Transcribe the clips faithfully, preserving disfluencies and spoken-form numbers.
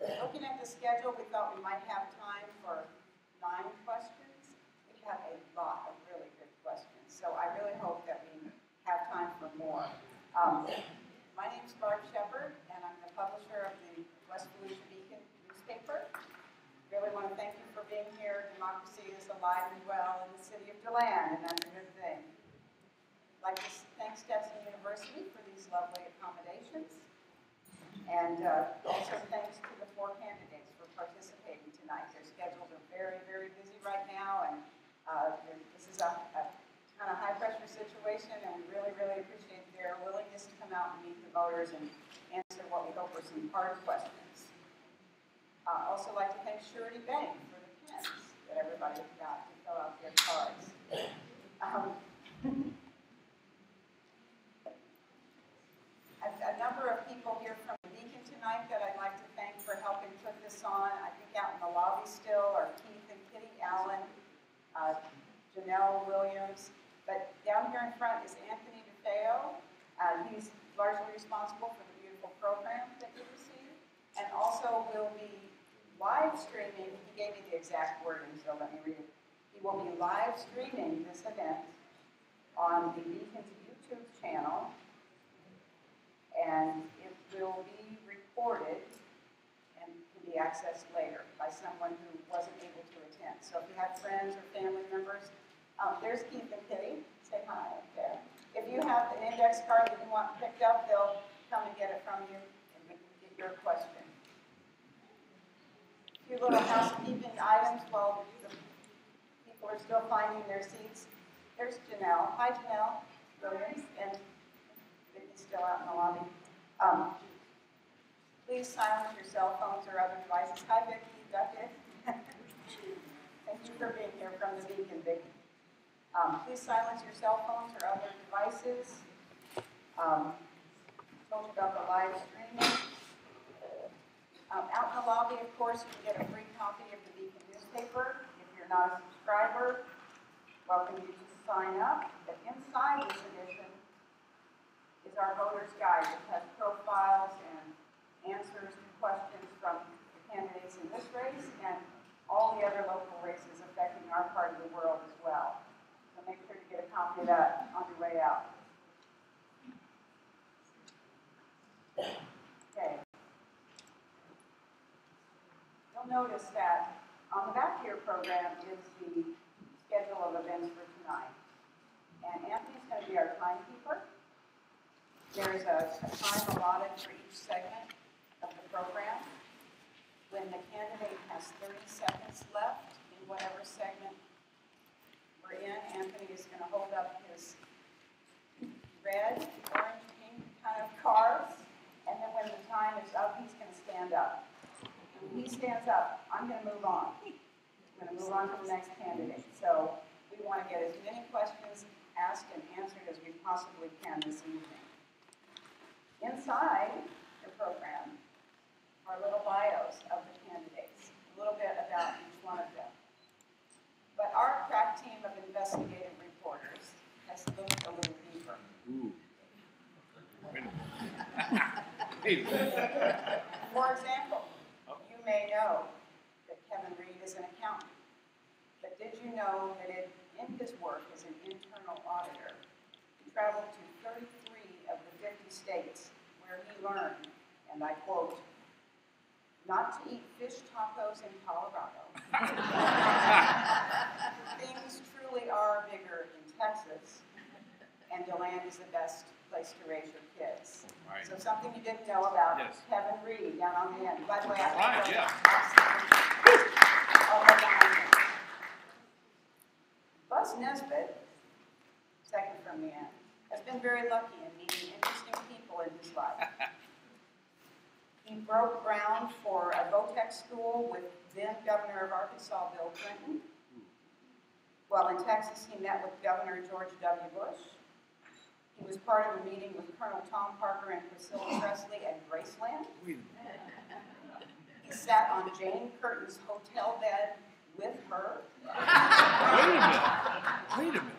looking at the schedule, we thought we might have time for nine questions. We have a lot of really good questions, so I really hope that we have time for more. Um, my name is Barb Shepard, and I'm the publisher of the West Volusia Beacon newspaper. Really want to thank you for being here. Democracy is alive and well in the city of DeLand, and that's a good thing. I'd like to thank Stetson University for these lovely accommodations. And uh, also thanks to the four candidates for participating tonight. Their schedules are very, very busy right now, and uh, this is a, a kind of high-pressure situation, and we really, really appreciate their willingness to come out and meet the voters and answer what we hope are some hard questions. I'd uh, also like to thank Surety Bank for the pens that everybody got to fill out their cards. Um, a, a number of people here from tonight that I'd like to thank for helping put this on. I think out in the lobby still are Keith and Kitty Allen, uh, Janelle Williams, but down here in front is Anthony DeFeo. Uh, he's largely responsible for the beautiful program that you received, and also will be live streaming. He gave me the exact wording, so let me read it. He will be live streaming this event on the Beacon's YouTube channel, and it will be recorded and can be accessed later by someone who wasn't able to attend. So if you have friends or family members, um, there's Keith and Kitty. Say hi up there. If you have an index card that you want picked up, they'll come and get it from you and we can get your question. A few little housekeeping items while the people are still finding their seats. There's Janelle. Hi, Janelle Williams, and Vicky's still out in the lobby. Um, Please silence your cell phones or other devices. Hi, Vicki. Duck it. Thank you for being here from the Beacon, Vicki. Um, please silence your cell phones or other devices. Um, told you about the live streaming. Um, out in the lobby, of course, you can get a free copy of the Beacon newspaper. If you're not a subscriber, welcome you to sign up. But inside this edition is our voter's guide, which has profiles and answers to questions from the candidates in this race and all the other local races affecting our part of the world as well. So make sure to get a copy of that on your way out. Okay. You'll notice that on the back of your program is the schedule of events for tonight. And Anthony's going to be our timekeeper. There's a, a time allotted for each segment of the program. When the candidate has thirty seconds left in whatever segment we're in, Anthony is going to hold up his red, orange, pink kind of cards, and then when the time is up, he's going to stand up. And when he stands up, I'm going to move on. I'm going to move on to the next candidate. So we want to get as many questions asked and answered as we possibly can this evening. Inside the program are little bios of the candidates, a little bit about each one of them. But our crack team of investigative reporters has looked a little deeper. Ooh. Wait a minute. For example, you may know that Kevin Reed is an accountant. But did you know that it, in his work as an internal auditor, he traveled to thirty-three of the fifty states where he learned, and I quote, not to eat fish tacos in Colorado. Things truly are bigger in Texas, and DeLand is the best place to raise your kids. Right. So something you didn't know about Yes. Kevin Reed down on the end. By the way, I Right, think yeah. I'll go behind him. Buzz Nesbitt, second from the end, has been very lucky in meeting interesting people in his life. He broke ground for a VOTEC school with then Governor of Arkansas, Bill Clinton. While in Texas, he met with Governor George W. Bush. He was part of a meeting with Colonel Tom Parker and Priscilla Presley at Graceland. He sat on Jane Curtin's hotel bed with her. Wait a minute. Wait a minute.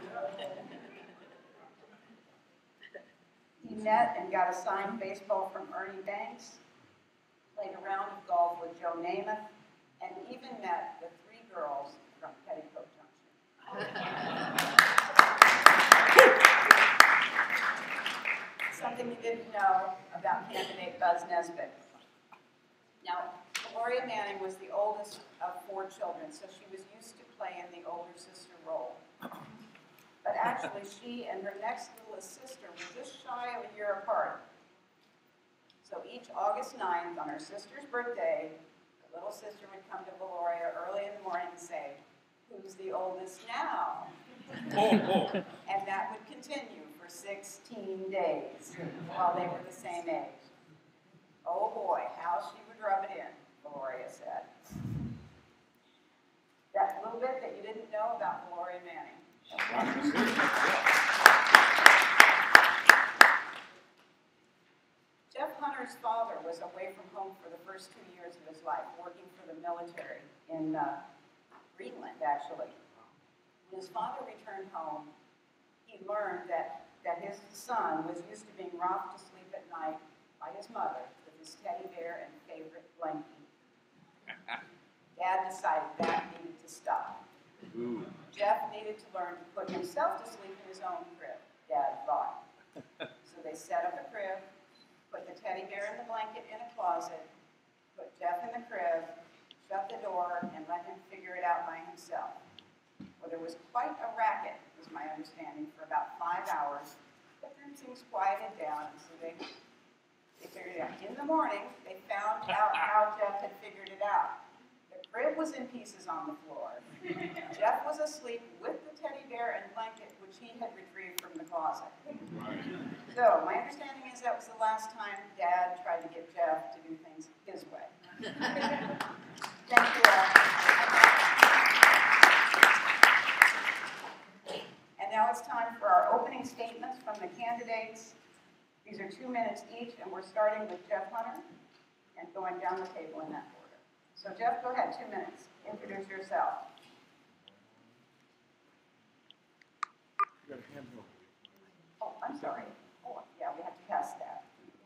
He met and got a signed baseball from Ernie Banks. played a round of golf with Joe Namath, and even met the three girls from Petticoat Junction. Something you didn't know about candidate Buzz Nesbitt. Now, Gloria Manning was the oldest of four children, so she was used to playing the older sister role. But actually, she and her next littlest sister were just shy of a year apart. So each August ninth, on her sister's birthday, the little sister would come to Gloria early in the morning and say, "Who's the oldest now?" Oh, oh. And that would continue for sixteen days while they were the same age. Oh boy, how she would rub it in, Gloria said. That little bit that you didn't know about Gloria Manning. Jeff Hunter's father was away from home for the first two years of his life, working for the military in uh, Greenland, actually. When his father returned home, he learned that, that his son was used to being rocked to sleep at night by his mother with his teddy bear and favorite blankie. Dad decided that needed to stop. Ooh. Jeff needed to learn to put himself to sleep in his own crib, Dad thought. So they set up a crib, put the teddy bear and the blanket in a closet, put Jeff in the crib, shut the door, and let him figure it out by himself. Well, there was quite a racket, was my understanding, for about five hours, but then things quieted down, and so they, they figured it out. In the morning, they found out how Jeff had figured it out. The crib was in pieces on the floor. Jeff was asleep with the teddy bear and blanket, which he had retrieved from the closet. So, my understanding is that was the last time Dad tried to get Jeff to do things his way. Thank you all. And now it's time for our opening statements from the candidates. These are two minutes each, and we're starting with Jeff Hunter and going down the table in that order. So Jeff, go ahead, two minutes. Introduce yourself. You got a hand over. Oh, I'm sorry. Oh, yeah, we have to pass that.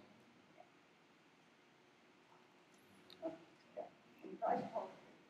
Okay. You guys hold.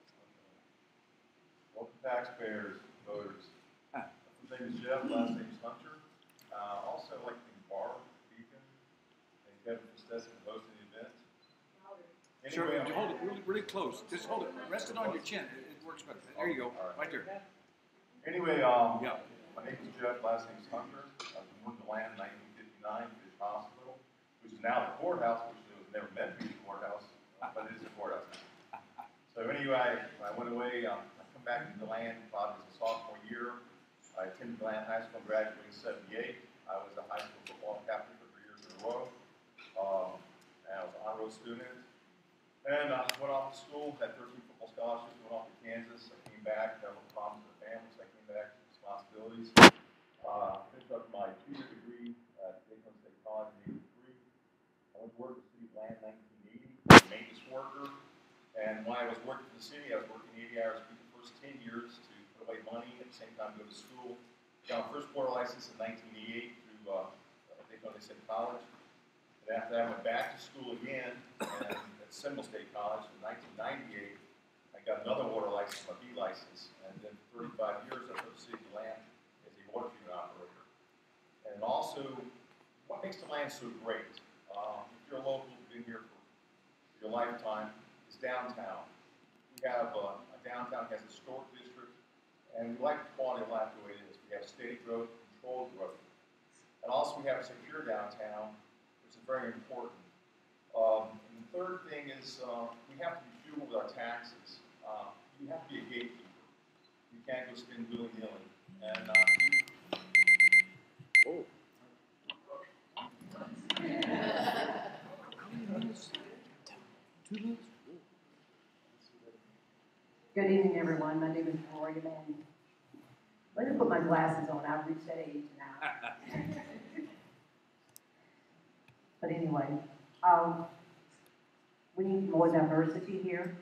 Welcome taxpayers, voters. My name is Jeff, last name is Hunter. Uh, also, I'd like to thank Barb, Beacon, and Kevin for Stetson for hosting the event. Sure, Anyway, hold it really, really close. Just hold it. Rest it on your chin. It, it works better. There you go. Right there. Anyway, um, Yeah. my name is Jeff, last name is Hunter. I was born in DeLand in nineteen fifty-nine, Fish Hospital, which is now the courthouse, which was never meant to be the courthouse, but it is the courthouse. So anyway, I went away. Um, I come back to DeLand about as a sophomore year. I attended DeLand High School and graduated in seventy-eight. I was a high school football captain for three years in a row. Um, and I was an honor roll student. And I uh, went off to school, had thirteen football scholarships, went off to Kansas. I came back, had a little problems with the family, so I came back to responsibilities. Uh, finished up my two-year degree at DeLand City College in eighty-three. I went to work for the city of DeLand in nineteen eighty, as a maintenance worker. And when I was working for the city, I was working eighty hours a week the first ten years to put away money, at the same time go to school. Got my first water license in nineteen eighty-eight through uh, DeLand City College. And after that, I went back to school again and at Seminole State College in nineteen ninety-eight. I got another water license, my B license, and then for thirty-five years I served the city of DeLand as a water treatment operator. And also, what makes DeLand so great? Uh, if you're a local, been here for your lifetime, is downtown. We have uh, a downtown has a historic district, and we like the quality of life the way it is. We have steady growth, controlled growth, and also we have a secure downtown, which is very important. Um, and the third thing is uh, we have to be frugal with our taxes. Uh, you have to be a gatekeeper. You can't go spend willy-nilly. And uh, Oh. Two minutes? Good evening, everyone. My name is Gloria Manning. Let me put my glasses on. I've reached that age now. But anyway, um, we need more diversity here.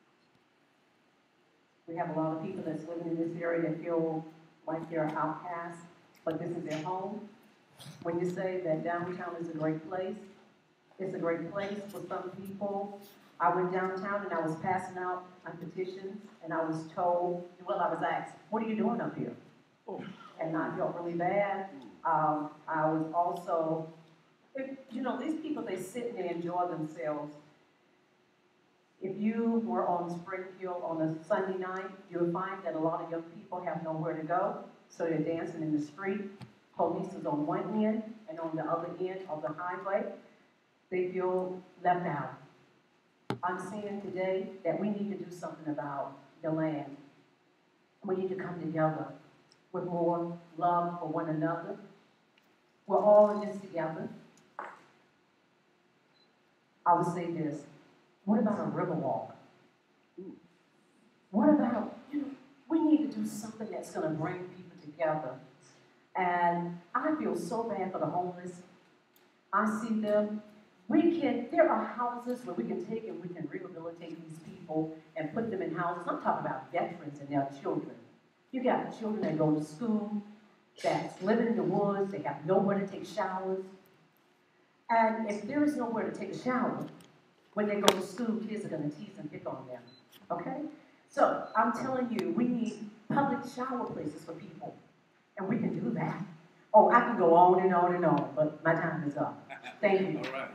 We have a lot of people that's living in this area that feel like they're outcasts, but this is their home. When you say that downtown is a great place, It's a great place for some people. I went downtown and I was passing out my petitions, and I was told, well, I was asked, what are you doing up here? Oh. And I felt really bad. Um, I was also, if, you know, these people, they sit and they enjoy themselves. If you were on Spring Hill on a Sunday night, you'll find that a lot of young people have nowhere to go, so they're dancing in the street. Police is on one end, and on the other end of the highway, they feel left out. I'm saying today that we need to do something about DeLand. We need to come together with more love for one another. We're all in this together. I would say this. What about a river walk? What about, you know, we need to do something that's going to bring people together. And I feel so bad for the homeless. I see them. We can, there are houses where we can take and we can rehabilitate these people and put them in houses. I'm talking about veterans and their children. You got children that go to school, that's living in the woods, they have nowhere to take showers. And if there is nowhere to take a shower, when they go to school, kids are going to tease and pick on them, okay? So I'm telling you, we need public shower places for people, and we can do that. Oh, I can go on and on and on, but my time is up. Thank you. All right.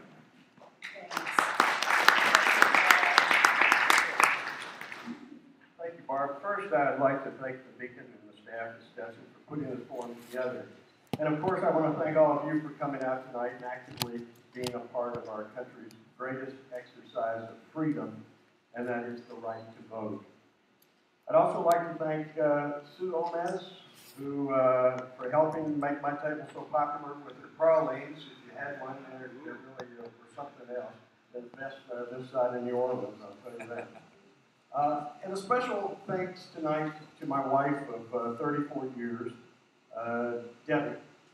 Thank you, Barb. First, I'd like to thank the Beacon and the staff at Stetson for putting this forum together. And of course, I want to thank all of you for coming out tonight and actively being a part of our country's greatest exercise of freedom, and that is the right to vote. I'd also like to thank uh, Sue Gomez, who, uh, for helping make my table so popular with her pralines. If you had one, they're, they're really uh, for something else. They're the best uh, this side of New Orleans, I'll tell you that. Uh, and a special thanks tonight to my wife of uh, thirty-four years, uh, Debbie,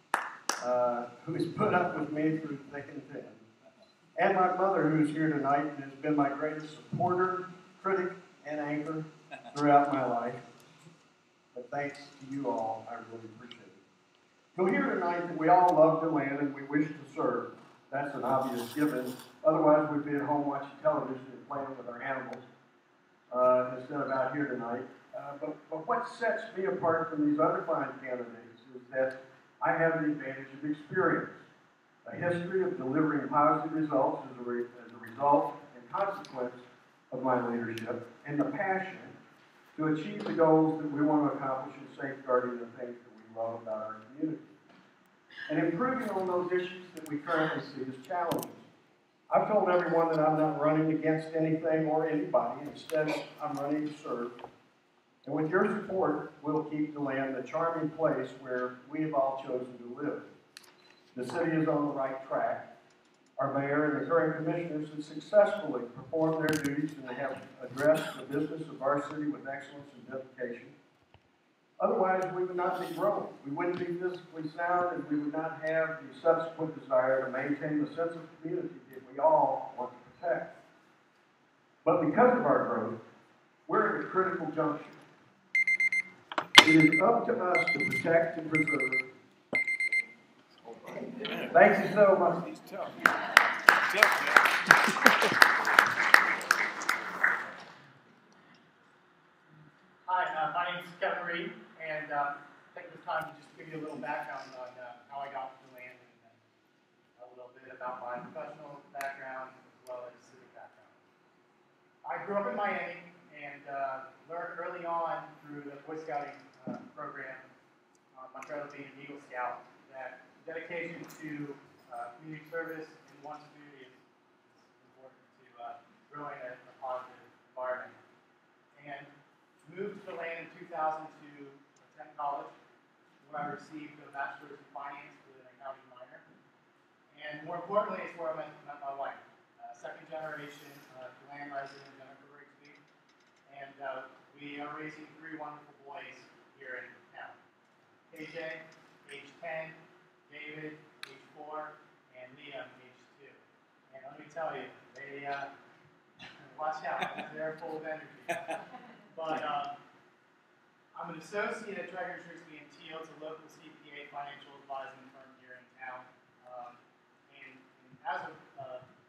uh, who has put up with me through thick and thin. And my mother, who's here tonight and has been my greatest supporter, critic, and anchor throughout my life. But thanks to you all, I really appreciate it. You'll hear tonight that we all love DeLand and we wish to serve. That's an obvious given. Otherwise, we'd be at home watching television and playing with our animals uh, instead of out here tonight. Uh, but, but what sets me apart from these other fine candidates is that I have the advantage of experience. A history of delivering positive results as a, re as a result and consequence of my leadership, and the passion to achieve the goals that we want to accomplish in safeguarding the things that we love about our community. And improving on those issues that we currently see as challenges. I've told everyone that I'm not running against anything or anybody. Instead, I'm running to serve. And with your support, we'll keep DeLand the charming place where we have all chosen to live. The city is on the right track. Our mayor and the current commissioners have successfully performed their duties and they have addressed the business of our city with excellence and dedication. Otherwise, we would not be growing. We wouldn't be physically sound, and we would not have the subsequent desire to maintain the sense of community that we all want to protect. But because of our growth, we're at a critical juncture. It is up to us to protect and preserve. Thank you so much. He's tough. Tough, Hi, uh, my name is Kevin Reed, and uh, take this time to just give you a little background on uh, how I got to DeLand and uh, a little bit about my professional background as well as civic background. I grew up in Miami and uh, learned early on through the Boy Scouting uh, program, uh, my brother being an Eagle Scout, that dedication to uh, community service in one's community is important to uh, growing a, a positive environment. And moved to DeLand in two thousand to attend college, where I received a bachelor's in finance with an accounting minor. And more importantly, it's where I met, met my wife, uh, second generation uh, DeLand resident, Jennifer Rigsby. And uh, we are raising three wonderful boys here in town. K J, age ten, David, age four, and Liam, age two. And let me tell you, they, uh, watch out, they're full of energy. But uh, I'm an associate at Dragon Rigsby and Teal. It's a local C P A financial advising firm here in town. Um, and, and as a uh,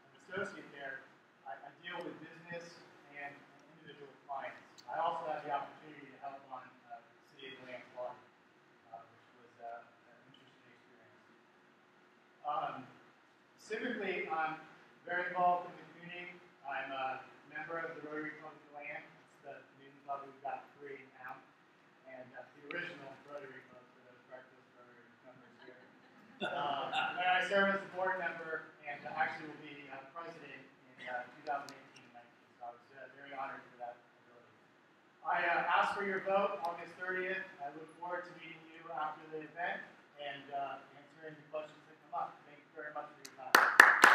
specifically, I'm very involved in the community. I'm a member of the Rotary Club of DeLand. It's the new club. We've got three now. And uh, the original Rotary Club for those breakfast Rotary members here. Uh, and I serve as a board member and uh, actually will be uh, president in uh, two thousand eighteen nineteen. So I was uh, very honored for that ability. I uh, ask for your vote August thirtieth. I look forward to meeting you after the event and uh, answering the questions that come up. Thank you very much for your time.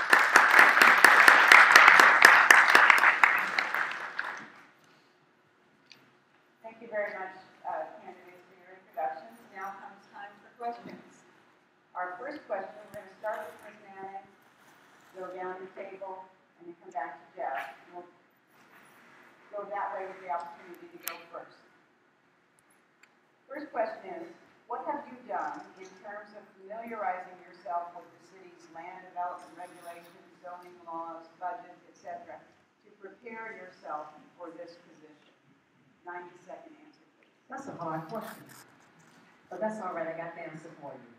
Thank you very much, uh, candidates, for your introductions. Now comes time for questions. Our first question, we're going to start with Miz Manning, go down the table, and then come back to Jeff. We'll go that way with the opportunity to go first. First question is, what have you done in terms of familiarizing yourself with the city's land development regulations, zoning laws, budget, et cetera, to prepare yourself for this position? ninety second answer, please. That's a hard question. But that's all right, I got the answer for you.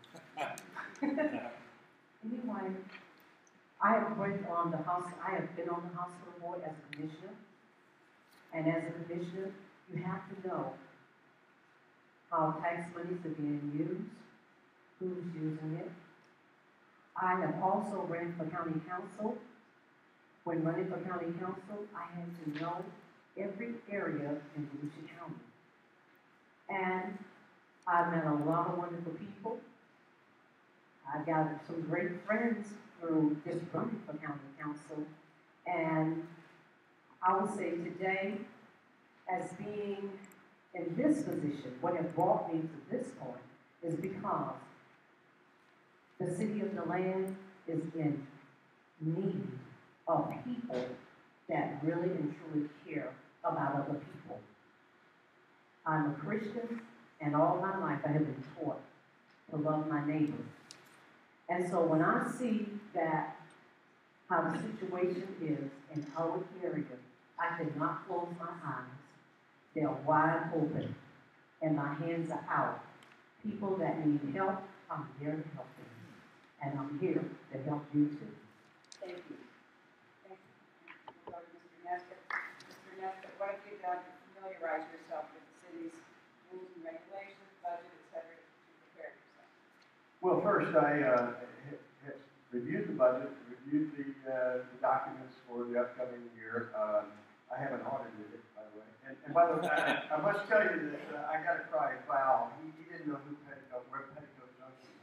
Anyway, I have worked on the house, I have been on the hospital board as a commissioner. And as a commissioner, you have to know how tax monies are being used, who's using it. I have also ran for county council. When running for county council, I had to know every area in Volusia County. And I've met a lot of wonderful people. I got some great friends through just running for county council. And I would say today, as being in this position, what has brought me to this point is because the city of DeLand is in need of people that really and truly care about other people. I'm a Christian, and all my life I have been taught to love my neighbor. And so when I see that how the situation is in our area, I cannot close my eyes. They're wide open, and my hands are out. People that need help, I'm here to help them. And I'm here to help you too. Thank you. Thank you. We'll go to Mister Nesbitt. Mister Nesbitt, what have you done to familiarize yourself with the city's rules and regulations, budget, et cetera, to prepare yourself? Well, first, I uh, have reviewed the budget, reviewed the, uh, the documents for the upcoming year. Um, I haven't audited it, by the way. And, and by the way, I, I must tell you that uh, I got to cry foul. He, he didn't know who Petticoat, where Petticoat Junction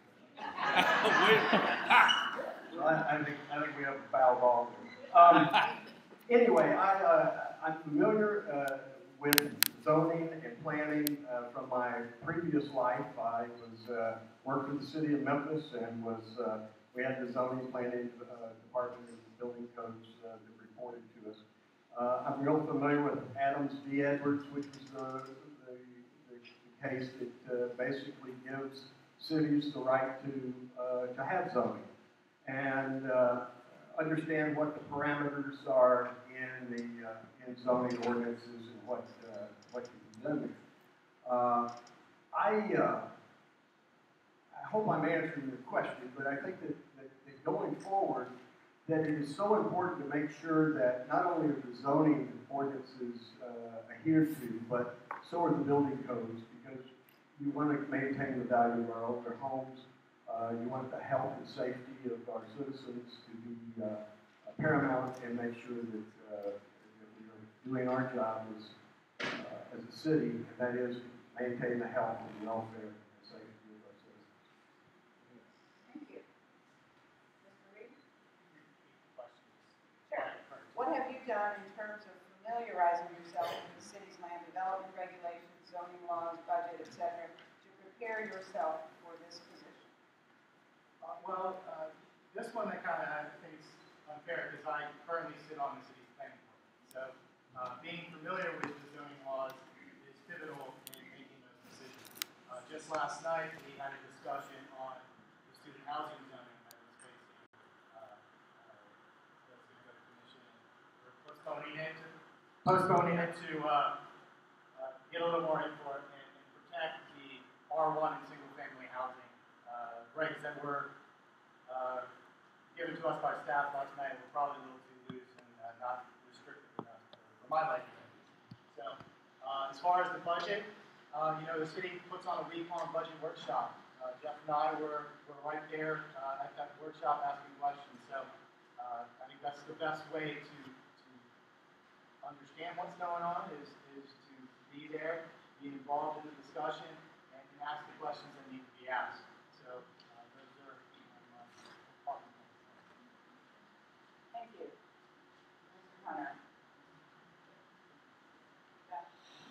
was. So I, I think I think we have a foul ball. Um, anyway, I uh, I'm familiar uh, with zoning and planning uh, from my previous life. I was uh, worked for the city of Memphis and was uh, we had the zoning planning uh, department and building codes uh, that reported to us. Uh, I'm real familiar with Adams v. Edwards, which was the, the, the, the case that uh, basically gives cities the right to uh, to have zoning and uh, understand what the parameters are in the uh, in zoning ordinances and what uh, what can be done. Uh, I uh, I hope I'm answering your question, but I think that, that, that going forward, that it is so important to make sure that not only are the zoning ordinances uh, adhered to, but so are the building codes, because you want to maintain the value of our older homes. Uh, you want the health and safety of our citizens to be uh, paramount, and make sure that, uh, that we are doing our job as, uh, as a city, and that is maintain the health and welfare and safety of our citizens. Thank you. Mister Reed? Sure. What have you done in terms of familiarizing yourself with the city's land development regulations, zoning laws, budget, et cetera, to prepare yourself for this position? Uh, well, uh, this one I kind of I think is unfair because I currently sit on the city's planning board. So uh, being familiar with the zoning laws is pivotal in making those decisions. Uh, just last night we had a discussion on the student housing zoning that was facing uh, uh, the City Commission. We're postponing it to, postponing it to uh, uh, get a little more input and, and protect the R one and single family housing uh, regs that were uh, given to to us by staff last night were probably a little too loose and uh, not restrictive enough for my liking. So, uh, as far as the budget, uh, you know, the city puts on a week-long budget workshop. Uh, Jeff and I were, were right there uh, at that workshop asking questions. So, uh, I think that's the best way to, to understand what's going on is, is to be there, be involved in the discussion, and, and ask the questions that need to be asked. So, uh, those are my talking points. Thank you. Mister Hunter. Yeah.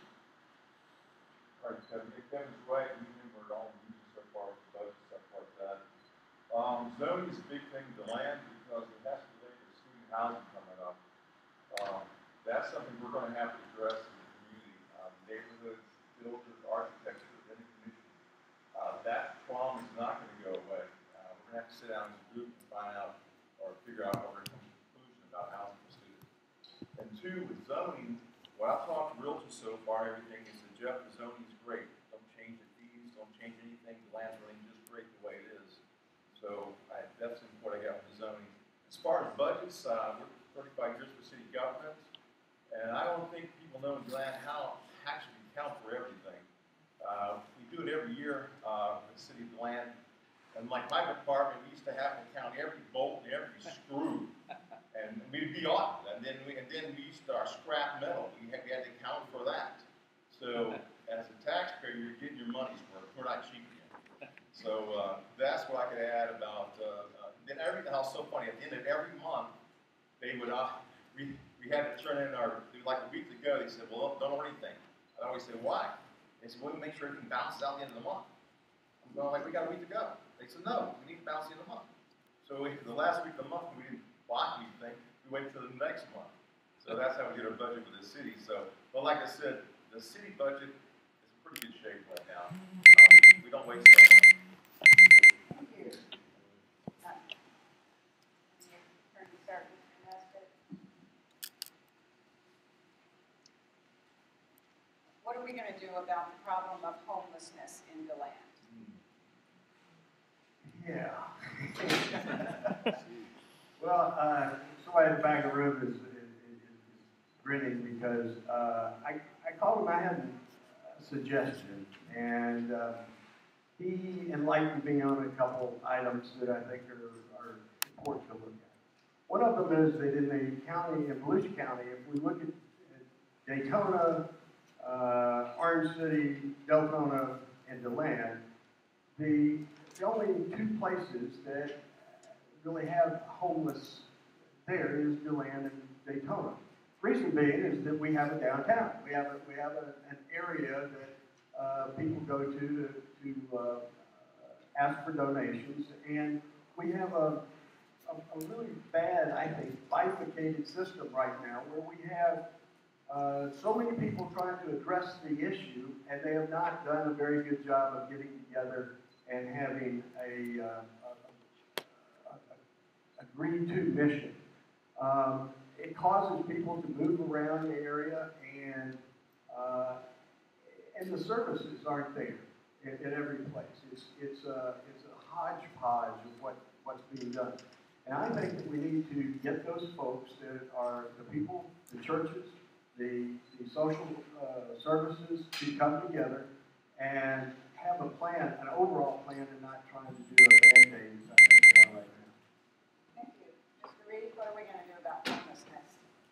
All right, Kevin, Kevin's right, we were all using so far with budget, stuff like that. Um, zoning is a big thing to land because it has to relate to student housing coming up. Um, that's something we're gonna have to address in the community. Um, neighborhoods, builders, architects, and the commission. Uh, that problem is not gonna go away. Uh, we're gonna have to sit down as a group and find out, or figure out what we're gonna come to a conclusion about housing for students. And two, with zoning, what I've talked to realtors so far, everything is that Jeff, the zoning is great. Don't change the fees, don't change anything. The land's really just great the way it is. So I, that's what I got with the zoning. As far as budgets, uh, we're thirty-five years for city government, and I don't think people know in DeLand how actually count for everything. Uh, we do it every year uh, in the city of DeLand, and like my department, we used to have to count every bolt and every screw. And we'd be on it, and then we and then we used to our scrap metal. We had, we had to count for that. So as a taxpayer, you're getting your money's worth. We're not cheap again. So uh, that's what I could add about. Uh, uh, then everything else so funny. At the end of every month, they would uh, we we had to turn in our like a week ago. They said, "Well, don't know anything." I always say, "Why?" They said, "Well, we make sure everything balances out at the end of the month." I'm going like, "We got a week to go." They said, "No, we need to balance the end of the month." So we, the last week of the month, we didn't block anything. We wait till the next month. So that's how we get our budget for the city. So, but like I said, the city budget is in pretty good shape right now. Um, we don't waste our money. Thank you. Uh, your turn to start, Mister Nesbitt. What are we going to do about the problem of homelessness in DeLand? Yeah. Well, uh, somebody in the back of the room is, is, is grinning because uh, I, I called him, I had a suggestion, and uh, he enlightened me on a couple items that I think are, are important to look at. One of them is that in the county, in Volusia County, if we look at, at Daytona, uh, Orange City, Deltona, and DeLand, the, the only two places that really have homeless there is DeLand and Daytona. Reason being is that we have a downtown. We have a, we have a, an area that uh, people go to to, to uh, ask for donations, and we have a, a, a really bad, I think, bifurcated system right now where we have uh, so many people trying to address the issue, and they have not done a very good job of getting together and having a, uh, a, a, a agreed to mission. Um, it causes people to move around the area, and uh, and the services aren't there in, in every place. It's it's a it's a hodgepodge of what what's being done. And I think that we need to get those folks that are the people, the churches, the the social uh, services to come together and have a plan, an overall plan, and not trying to do a band-aid as I think they are right now. Thank you. Mister Reed, what are we going to do about homelessness?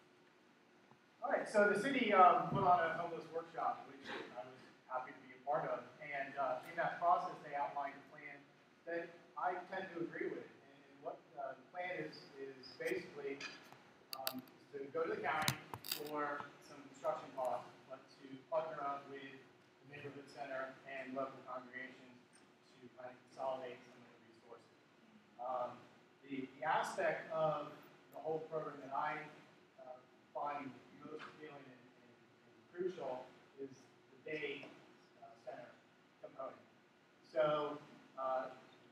All right, so the city um, put on a homeless workshop, which I was happy to be a part of. And uh, in that process, they outlined a plan that I tend to agree with. And what uh, the plan is, is basically um, is to go to the county for some construction costs, but to partner up with the neighborhood center and local congregations to kind of consolidate some of the resources. Um, the, the aspect of the whole program that I uh, find most appealing and, and, and crucial is the day uh, center component. So uh,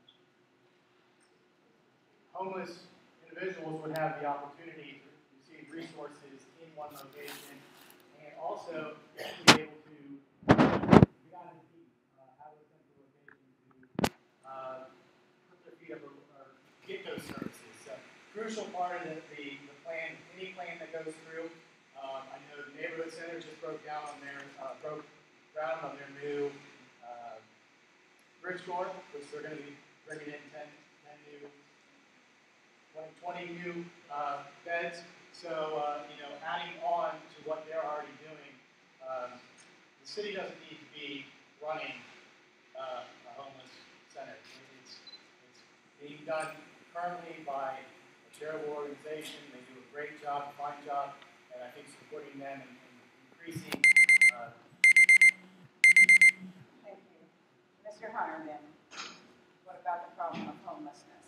homeless individuals would have the opportunity to receive resources in one location and also be able to be on their feet, uh, have a central location to uh, put their feet up or, or get those services. So crucial part of the, the, the plan, any plan that goes through. Um, I know the neighborhood center just broke down on their, uh, broke ground on their new uh, bridge door, which they're going to be bringing in ten, ten new, twenty new uh, beds. So, uh, you know, adding on to what they're already doing, um, the city doesn't need to be running uh, a homeless center. It's, it's being done currently by a charitable organization. They do a great job, a fine job, and I think supporting them and, and increasing. Uh, Thank you. Mister Hunter, then, what about the problem of homelessness?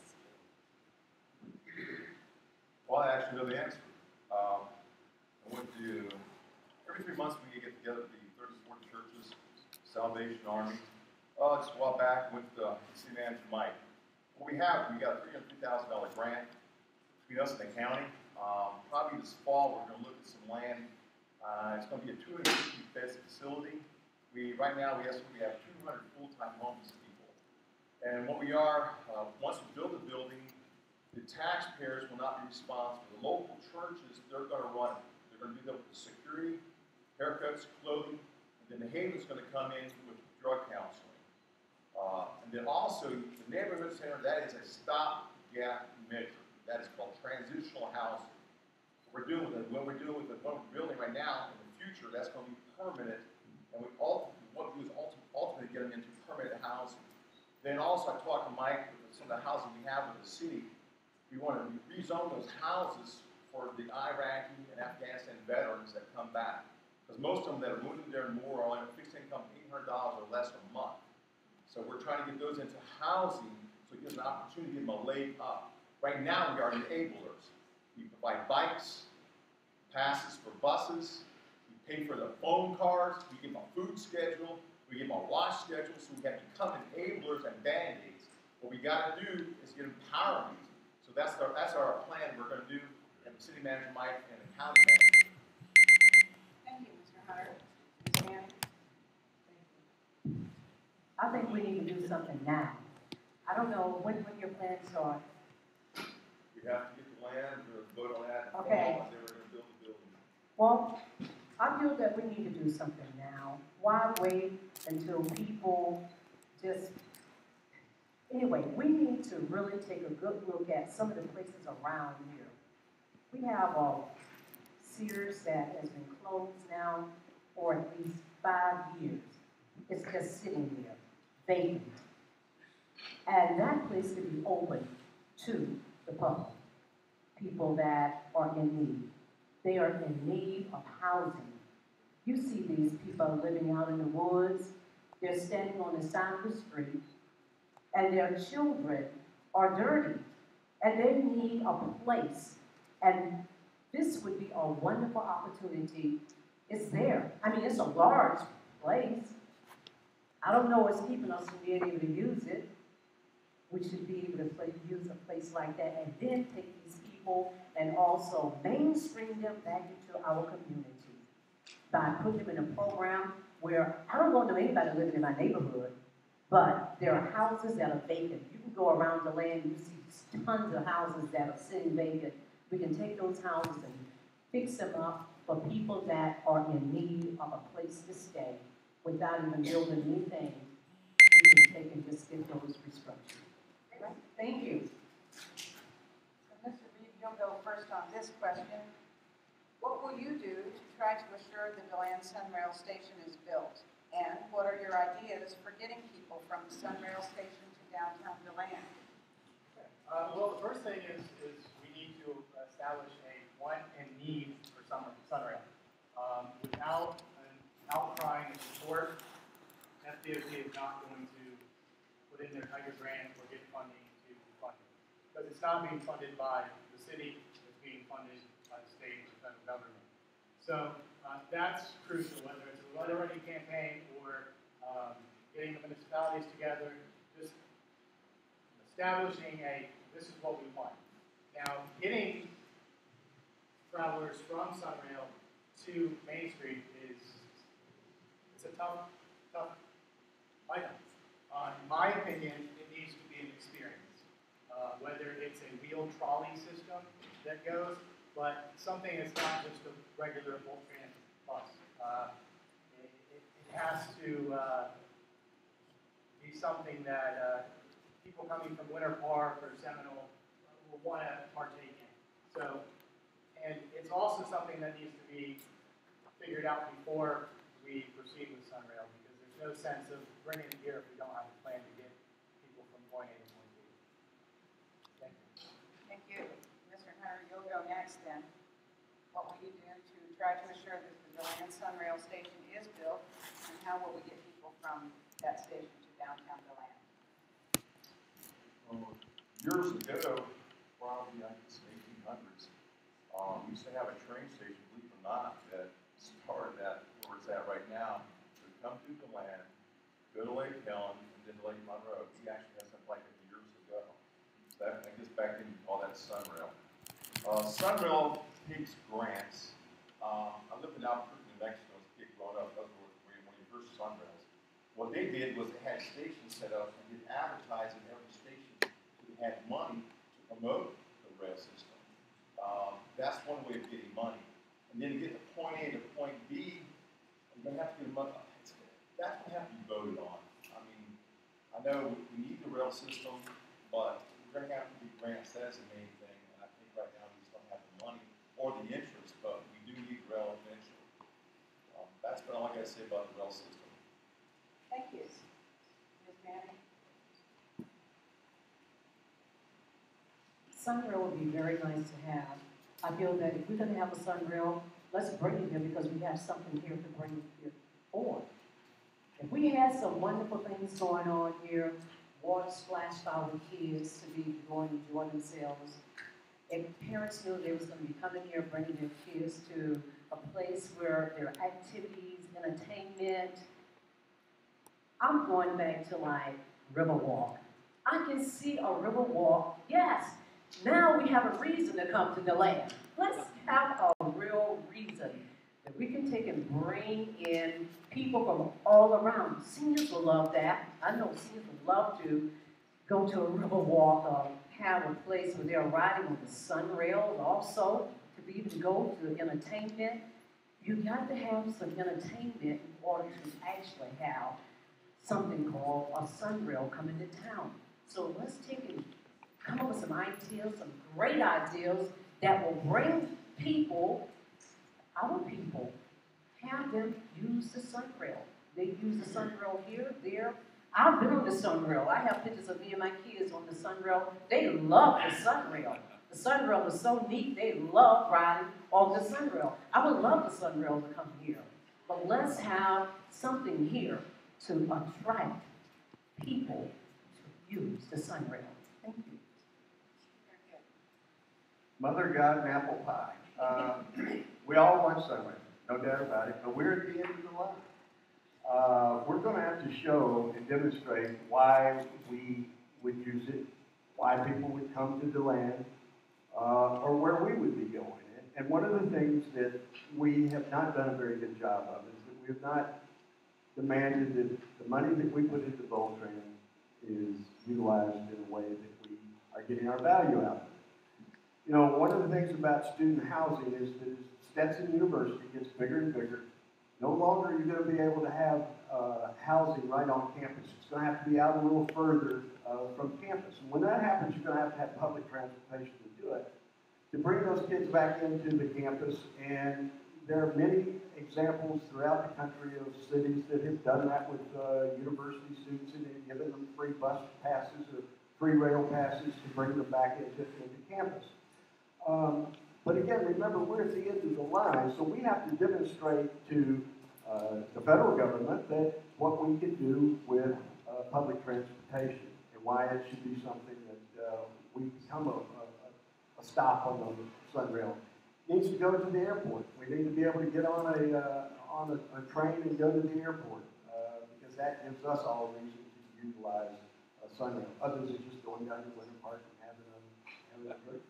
Well, I actually know the answer. Um, I went to, every three months we get together, the thirty, forty churches, Salvation Army. Oh, just a while back with uh, city manager Mike. What we have, we got a three hundred fifty thousand dollar grant between us and the county. Um, probably this fall, we're going to look at some land. Uh, it's going to be a two hundred fifty bed facility. We, right now, we estimate we have two hundred full-time homeless people. And what we are, uh, once we build the building, the taxpayers will not be responsible. The local churches, they're going to run it. They're going to do that with the security, haircuts, clothing, and then the Haven's going to come in with drug counseling. Uh, and then also, the neighborhood center, that is a stopgap measure. That is called transitional housing. What we're doing with it, what we're doing with the what we're building right now, in the future, that's going to be permanent. And we ultimately, what we do is ultimately, ultimately get them into permanent housing. Then also, I talked to Mike with some of the housing we have with the city. We want to rezone those houses for the Iraqi and Afghanistan veterans that come back. Because most of them that are moving there more are on a fixed income, eight hundred dollars or less a month. So we're trying to get those into housing so it gives an opportunity to get them a leg up. Right now, we are enablers. We provide bikes, passes for buses, we pay for the phone cards, we give them a food schedule, we give them a wash schedule, so we have become enablers and band-aids. What we got to do is get empowerment. So that's our, that's our plan we're going to do, and the city manager Mike and the county manager. Thank you, Mister Hunter. Miz Manning? I think we need to do something now. I don't know, when, when your plans start? We have to get the land, we're going to vote on that, and Okay. they were going to build the building. Well, I feel that we need to do something now. Why wait until people just, anyway, we need to really take a good look at some of the places around here. We have a Sears that has been closed now for at least five years. It's just sitting there, vacant. And that place could be open to the public, people that are in need. They are in need of housing. You see these people living out in the woods. They're standing on the side of the street, and their children are dirty, and they need a place. And this would be a wonderful opportunity. It's there. I mean, it's a large place. I don't know what's keeping us from being able to use it. We should be able to play, use a place like that and then take these people and also mainstream them back into our community by putting them in a program where I don't want to know anybody living in my neighborhood, but there are houses that are vacant. You can go around the land and you see tons of houses that are sitting vacant. We can take those houses and fix them up for people that are in need of a place to stay without even building anything. We can take and just get those restructured. Thank you. So, Mister Reed, you'll go first on this question. What will you do to try to assure the DeLand Sunrail Station is built? And what are your ideas for getting people from the Sunrail Station to downtown DeLand? Uh, well, the first thing is, is we need to establish a want and need for Sun, Sunrail. Um, without an outcry and support, F D O T is not going to put in their Tiger grant or get funding to fund it. Because it's not being funded by the city, it's being funded by the state and federal government. So uh, that's crucial, whether it's a letter writing campaign or um, getting the municipalities together, just establishing a, this is what we want. Now, getting travelers from Sunrail to Main Street is, it's a tough, tough item. Uh, in my opinion, it needs to be an experience. Uh, whether it's a wheel wheeled trolley system that goes, but something that's not just a regular Bolt Transit bus. Uh, it, it, it has to uh, be something that uh, people coming from Winter Park or Seminole will want to partake in. So, and it's also something that needs to be figured out before we proceed with Sunrail, because there's no sense of bringing it here if we don't have a plan to get people from point A to point B. Thank you. Thank you. Mister Hunter, you'll go next then. What will you do to try to assure that the DeLand Sunrail station is built, and how will we get people from that station to downtown DeLand? Well, years ago, probably I guess eighteen hundreds, um, we used to have a train station, believe it or not, that started at where it's at right now. So come to DeLand, go to Lake Helen, and then Lake Monroe. We actually had something like that years ago. So that, I guess back then you call that Sunrail. Uh, Sunrail takes grants. Um, I lived in Albuquerque, New Mexico as a kid growing up. Those were one of your first Sunrails. What they did was they had stations set up and did advertising in every station. So they had money to promote the rail system. Um, that's one way of getting money. And then to get to point A to point B, you're going to have to get money. That's going to have to be voted on. I mean, I know we need the rail system, but we're going to have to get grants. That's the main thing. And I think right now we just don't have the money or the interest, but we do need rail eventually. Um, that's what all I got to say about the rail system. Thank you. Miz Manning? Sunrail would be very nice to have. I feel that if we're going to have a Sunrail, let's bring it here because we have something here to bring it here on. If we had some wonderful things going on here, water splashed for our kids to be going and enjoy themselves, if parents knew they was going to be coming here, bringing their kids to a place where there are activities, entertainment, I'm going back to like Riverwalk. I can see a Riverwalk, yes. Now we have a reason to come to DeLand. Let's have a real reason that we can take and bring in people from all around. Seniors will love that. I know seniors would love to go to a Riverwalk or have a place where they're riding on the Sunrail also, to be able to go to entertainment. You got to have some entertainment in order to actually have something called a Sunrail coming to town. So let's take and come up with some ideas, some great ideas that will bring people, our people, have them use the Sunrail. They use the Sunrail here, there. I've been on the Sunrail. I have pictures of me and my kids on the Sunrail. They love the Sunrail. The Sunrail is so neat, they love riding on the Sunrail. I would love the Sunrail to come here. But let's have something here to attract people to use the Sunrail. Thank you. Mother God and apple pie. Uh, we all want Sunrail, no doubt about it, but we're at the end of the line. Uh, we're going to have to show and demonstrate why we would use it, why people would come to DeLand, uh, or where we would be going. And one of the things that we have not done a very good job of is that we have not demanded that the money that we put into Voltran is utilized in a way that we are getting our value out of it. You know, one of the things about student housing is that as Stetson University gets bigger and bigger, no longer are you going to be able to have uh, housing right on campus. It's going to have to be out a little further uh, from campus. And when that happens, you're going to have to have public transportation to do it, to bring those kids back into the campus. And there are many examples throughout the country of cities that have done that with uh, university students, and they've given them free bus passes or free rail passes to bring them back into, into campus. Um, but again, remember, we're at the end of the line, so we have to demonstrate to uh, the federal government that what we can do with uh, public transportation and why it should be something that uh, we become a, a, a stop on the Sunrail. It needs to go to the airport. We need to be able to get on a uh, on a, a train and go to the airport uh, because that gives us all reason to utilize uh, Sunrail, other than just going down to Winter Park and having a having a trip.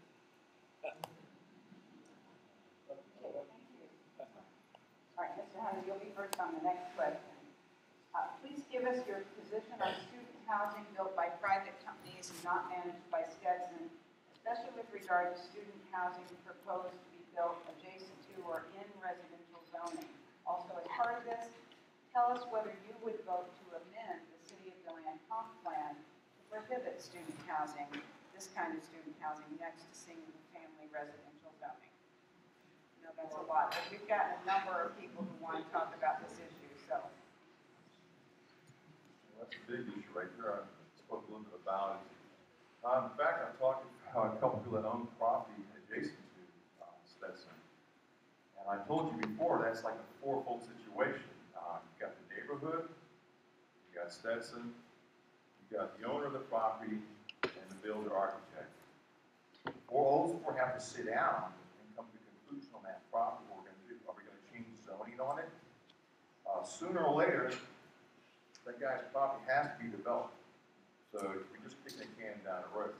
All right, Mister Hunter, you'll be first on the next question. Uh, please give us your position on student housing built by private companies and not managed by Stetson, especially with regard to student housing proposed to be built adjacent to or in residential zoning. Also, as part of this, tell us whether you would vote to amend the City of DeLand comp plan to prohibit student housing, this kind of student housing, next to single-family residential zoning. You know, that's a lot, but we've got a number of people who want to talk about this issue, so. Well, that's a big issue right there. I spoke a little bit about it. Um, in fact, I'm talking to a couple people that own property adjacent to uh, Stetson. And I told you before, that's like a fourfold situation. Uh, you've got the neighborhood, you got Stetson, you got the owner of the property, and the builder architect. All those four have to sit down and come to a conclusion on that property. What we're going to do? Are we going to change zoning on it? Uh, sooner or later, that guy's property has to be developed. So we're just kicking the can down the road.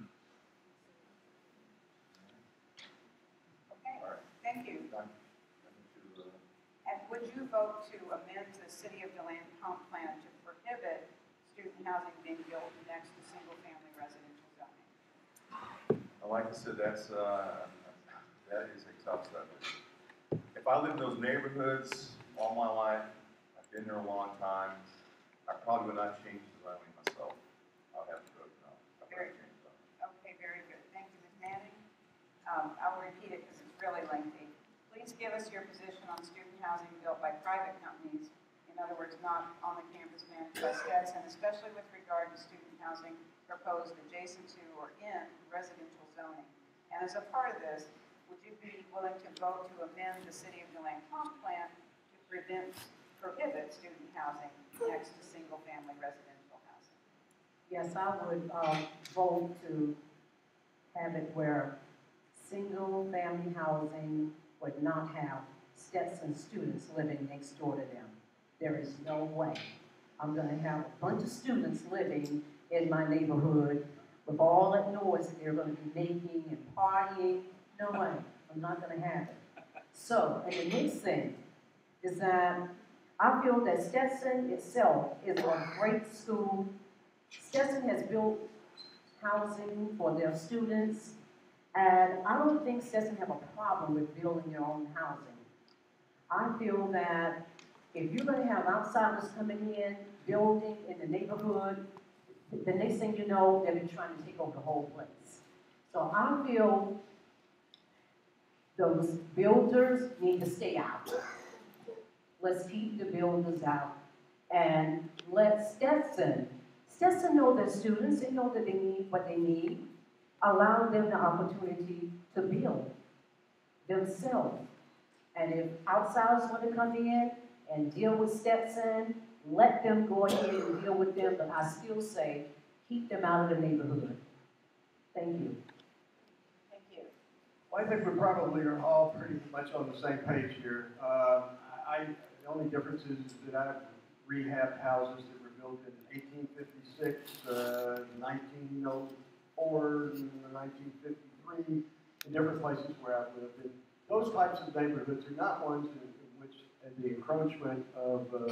Okay, All right. thank you. Done. To, uh, And would you vote to amend the City of DeLand comp plan to prohibit student housing being built next to single-family residential zoning? Like I said, that's uh, that is a tough subject. If I lived in those neighborhoods all my life, I've been there a long time, I probably would not change the zoning myself. I'll have to vote no. I Very would change zoning. Okay, very good. Thank you, Miz Manning. Um, I'll repeat it because it's really lengthy. Please give us your position on student housing built by private companies, in other words, not on the campus managed by Stetson, especially with regard to student housing proposed adjacent to or in residential zoning. And as a part of this, would you be willing to vote to amend the City of DeLand comp plan to prevent, prohibit student housing next to single-family residential housing? Yes, I would um, vote to have it where single-family housing would not have Stetson students living next door to them. There is no way I'm going to have a bunch of students living in my neighborhood with all that noise that they're going to be making and partying. No way. I'm not going to have it. So, and the next thing is that I feel that Stetson itself is a great school. Stetson has built housing for their students, and I don't think Stetson have a problem with building their own housing. I feel that if you're going to have outsiders coming in, building in the neighborhood, the next thing you know, they'll be trying to take over the whole place. So I feel those builders need to stay out. Let's keep the builders out. And let Stetson, Stetson know their students, they know that they need what they need. Allow them the opportunity to build themselves. And if outsiders want to come in and deal with Stetson, let them go ahead and deal with them, but I still say, keep them out of the neighborhood. Thank you. Thank you. Well, I think we probably are all pretty much on the same page here. Uh, I, the only difference is that I've rehabbed houses that were built in eighteen fifty-six, uh, nineteen oh four, and nineteen fifty-three, in different places where I've lived. And those types of neighborhoods are not ones in, in which the encroachment of, uh,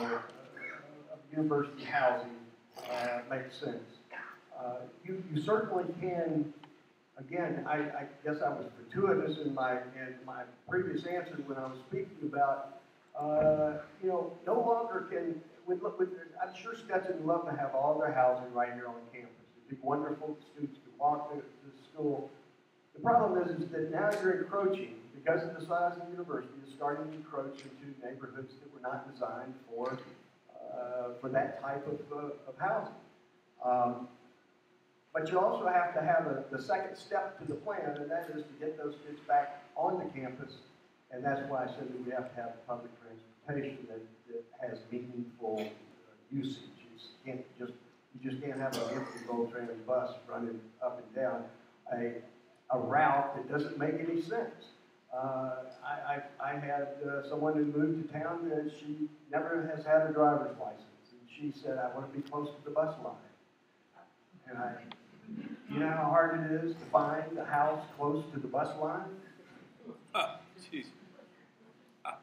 of university housing uh, makes sense. Uh, you, you certainly can. Again, I, I guess I was gratuitous in my in my previous answer when I was speaking about, uh, you know, no longer can, with, with, I'm sure Stetson would love to have all their housing right here on campus. It'd be wonderful, students could walk to, to school. The problem is, is that now you're encroaching, because of the size of the university, you're starting to encroach into neighborhoods that were not designed for, uh, for that type of, uh, of housing. Um, But you also have to have a, the second step to the plan, and that is to get those kids back on the campus. And that's why I said that we have to have public transportation that, that has meaningful uh, usage. You can't just you just can't have an empty Voltran bus running up and down a, a route that doesn't make any sense. Uh, I, I, I had uh, someone who moved to town and she never has had a driver's license, and she said, "I want to be close to the bus line." And I. You know how hard it is to find a house close to the bus line? Oh, jeez. Thank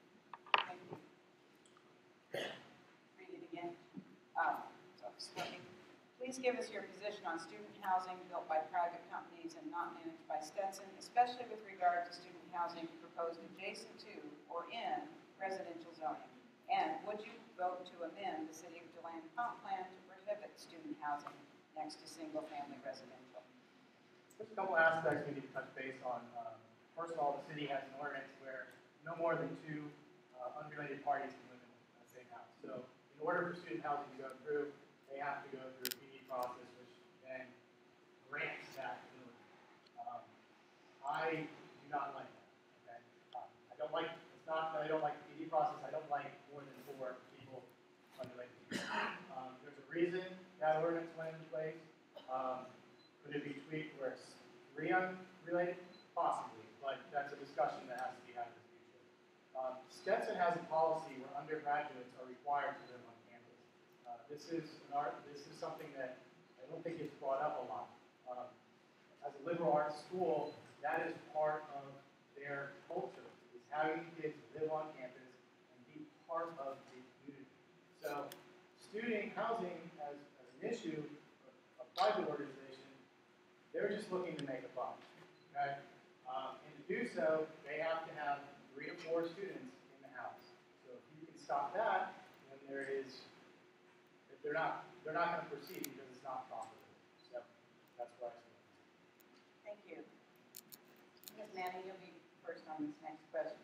you. Read it again. Um, so, Please give us your position on student housing built by private companies and not managed by Stetson, especially with regard to student housing proposed adjacent to or in residential zoning. And would you vote to amend the City of DeLand comp plan to prohibit student housing next to single-family residential? There's a couple aspects we need to touch base on. Um, first of all, the city has an ordinance where no more than two uh, unrelated parties can live in the same house. So in order for student housing to go through, they have to go through a P D process, which then grants that ability. Um, I do not like that. Okay? Um, I don't like, it's not that I don't like the P D process, I don't like more than four people unrelated. Um, there's a reason that ordinance went into place. Um, could it be tweaked where it's three unrelated? Possibly, but that's a discussion that has to be had in the future. Um, Stetson has a policy where undergraduates are required to live on campus. Uh, this is an art, this is something that I don't think gets brought up a lot. Um, as a liberal arts school, that is part of their culture, is having kids live on campus and be part of the community. So student housing as, as an issue, a, a private organization, they're just looking to make a buck, okay? Um, and to do so, they have to have three to four students in the house. So if you can stop that, then there is, if they're not, they're not going to proceed because it's not profitable. So that's what I see. Thank you. Miz Manning, you'll be first on this next question.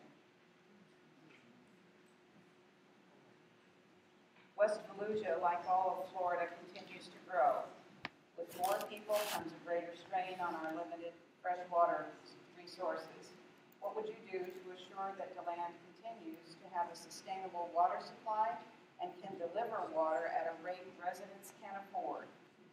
West Volusia, like all of Florida, continues to grow. With more people comes a greater strain on our limited freshwater resources. What would you do to assure that DeLand continues to have a sustainable water supply and can deliver water at a rate residents can afford?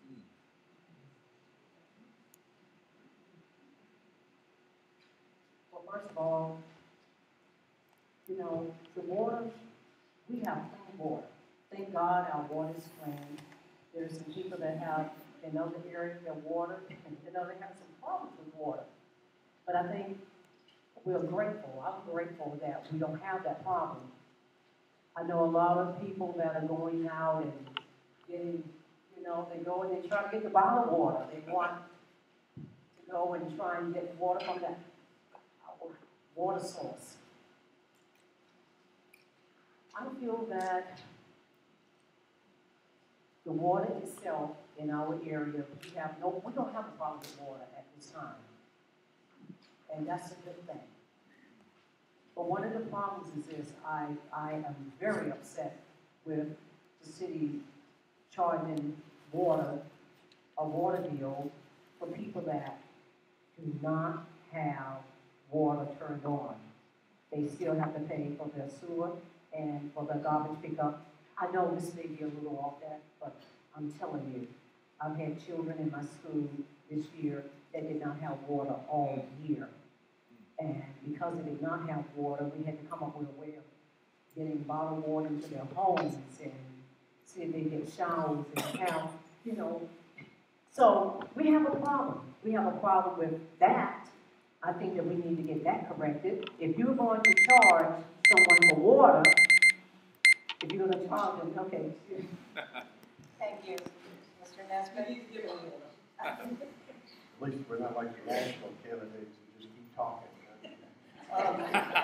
Well, first of all, you know, the water, we have clean water. Thank God our water is clean. There's some people that have, in other areas, their water, and in other have some problems with water. But I think we're grateful. I'm grateful that we don't have that problem. I know a lot of people that are going out and getting, you know, they go and they try to get the bottled water. They want to go and try and get water from that water source. I feel that the water itself in our area, we have no, we don't have a problem with water at this time. And that's a good thing. But one of the problems is this, I, I am very upset with the city charging water, a water bill for people that do not have water turned on. They still have to pay for their sewer and for the garbage pickup. I know this may be a little off that, but I'm telling you, I've had children in my school this year that did not have water all year. And because they did not have water, we had to come up with a way of getting bottled water into their homes and see if they get showers and have, you know. So we have a problem. We have a problem with that. I think that we need to get that corrected. If you're going to charge someone for water, if you're going to charge them, okay. Thank you. Mister Nesbitt? At least we're not like the national candidates who just keep talking. Um,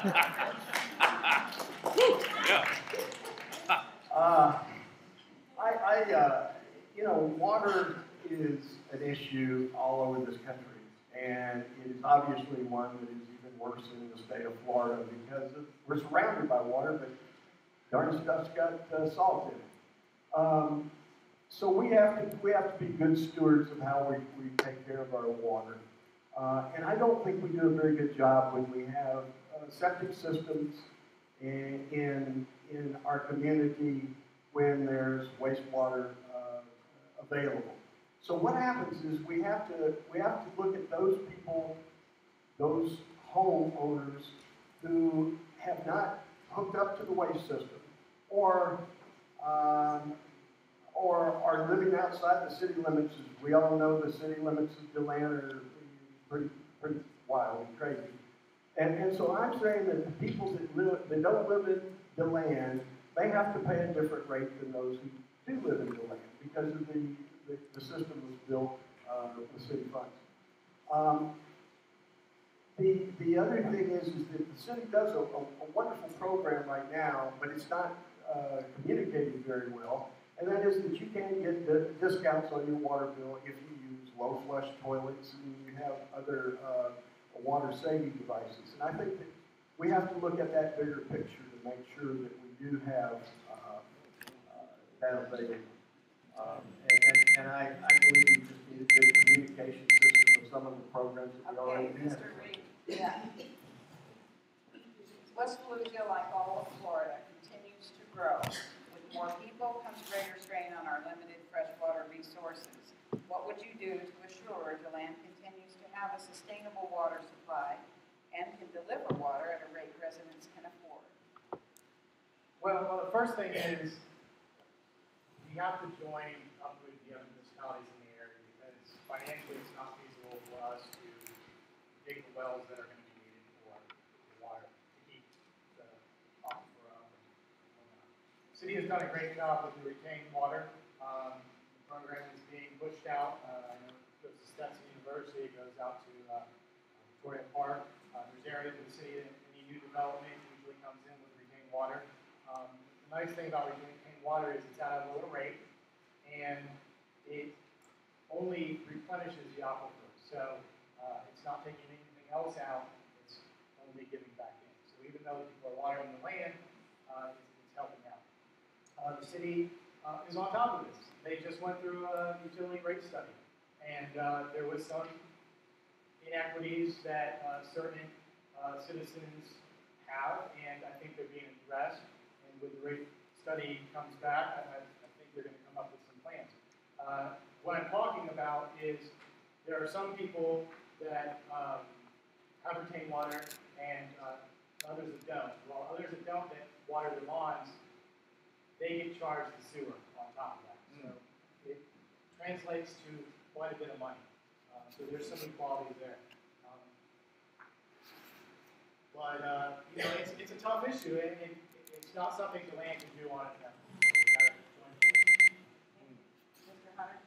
uh, I, I uh, you know, water is an issue all over this country, and it is obviously one that is even worse in the state of Florida because of, we're surrounded by water, but darn stuff's got uh, salt in it. Um, so we have to we have to be good stewards of how we, we take care of our water. Uh, and I don't think we do a very good job when we have uh, septic systems in, in, in our community when there's wastewater uh, available. So what happens is we have to we have to look at those people, those homeowners who have not hooked up to the waste system, or um, or are living outside the city limits. As we all know, the city limits of DeLand are pretty, pretty wild and crazy. And, and so I'm saying that the people that, live, that don't live in DeLand, they have to pay a different rate than those who do live in DeLand because of the, the, the system was built uh, with city funds. Um, the, the other thing is, is that the city does a, a, a wonderful program right now, but it's not uh, communicating very well. And that is that you can get the discounts on your water bill if you use low flush toilets and you have other uh, water saving devices. And I think that we have to look at that bigger picture to make sure that we do have uh, uh, that available. Um, and, and, and I, I believe we just need a good communication system of some of the programs that we already Okay, have. Mister Reed, yeah. West Volusia, like all of Florida, continues to grow. With more people comes greater strain on our limited freshwater resources. What would you do to assure DeLand continues to have a sustainable water supply and can deliver water at a rate residents can afford? Well, well, the first thing is we have to join up with the other municipalities in the area because financially it's not feasible for us to dig the wells that are going to be needed for the water to keep the aquifer up and whatnot. The city has done a great job with the retained water. Um, the program is being pushed out. Uh, I know it goes to Stetson University, it goes out to uh, Victoria Park. Uh, there's areas of the city that any new development usually comes in with retained water. Um, the nice thing about retained water is it's at a lower rate, and it only replenishes the aquifer. So uh, it's not taking anything else out, it's only giving back in. So even though people are watering the land, uh, it's, it's helping out. Uh, the city uh, is on top of this. They just went through a utility rate study, and uh, there was some inequities that uh, certain uh, citizens have, and I think they're being addressed. And when the rate study comes back, I, I think they're going to come up with some plans. Uh, what I'm talking about is there are some people that um, have retained water and uh, others that don't. Well, others that don't that water their lawns, they get charged the sewer on top of that. So it translates to quite a bit of money. Uh, so there's some equality there. Um, but uh, you know, it's it's a tough issue, and it, it's not something DeLand can do on its own. So we gotta join forces. Mister Hunter?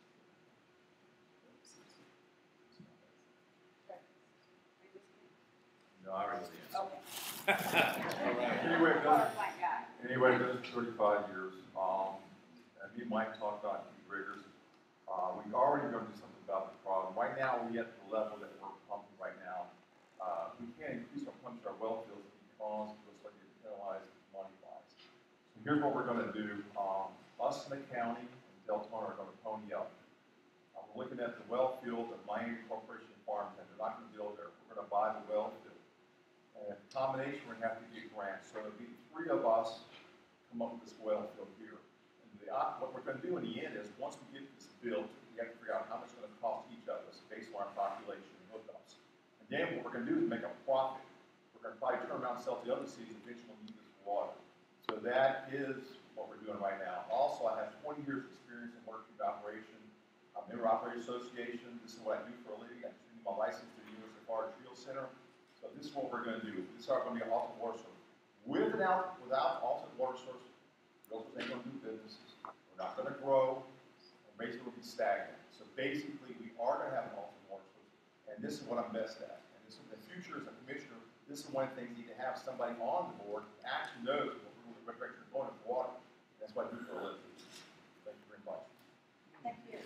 No, I already did. Okay. All right. Anyway, it Water does, plant guy. anyway, it does thirty-five years. Um, and me and Mike talked about heat riggers. Uh, we already going to do something about the problem. Right now, we're at the level that we're pumping right now. Uh, we can't increase our pumps to our well fields because we'll start getting penalized money-wise. So here's what we're going to do. Um, us and the county and Deltona are going to pony up. Uh, we're looking at the well field at Miami Corporation Farm, and they're not going to build there. We're going to buy the well field. And in combination, we're going to have to get grants. So it'll be three of us come up with this well field here. And the, uh, what we're going to do in the end is, once we get this built, we have to figure out how much it's going to cost each of us based on our population and hookups. And then what we're going to do is make a profit. We're going to probably turn around and sell to the other cities and eventually use this for water. So that is what we're doing right now. Also, I have twenty years experience in working with operation. I'm a member of Operator Association. This is what I do for a living. I just renewed my license to the University of Florida Trio Center. So this is what we're going to do. This is going to be an alternate water source. With and out, without alternate water source, realtors ain't going to do businesses. We're not going to grow. And rates will be stagnant. So basically, we are going to have an alternate water source. And this is what I'm best at. And this is in the future as a commissioner, this is one of the things you need to have somebody on the board who actually knows what direction we're going with water. That's what I do for a living. Thank you very much. Thank you.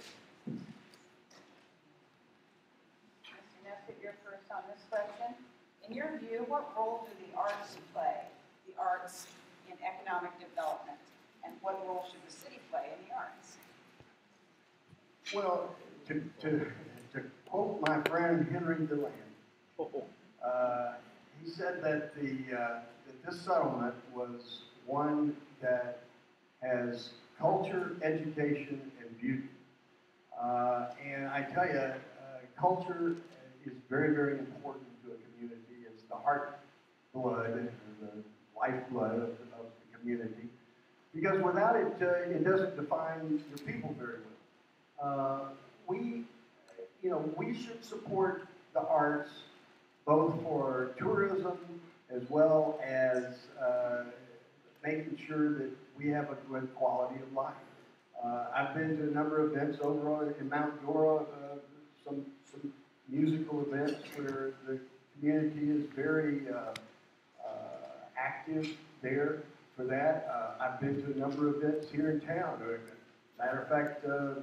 Mister Nesbitt, you're first on this question. In your view, what role do the arts play, the arts in economic development, and what role should the city play in the arts? Well, to, to, to quote my friend Henry DeLand, uh, he said that the uh, that this settlement was one that has culture, education, and beauty. Uh, and I tell you, uh, culture is very, very important to a community. It's the heart blood and the lifeblood of, of the community. Because without it, uh, it doesn't define your people very well. Uh, we, you know, we should support the arts both for tourism as well as uh, making sure that we have a good quality of life. Uh, I've been to a number of events over on, in Mount Dora, uh, some, some musical events where the community is very uh, uh, active there for that. Uh, I've been to a number of events here in town. Matter of fact, uh,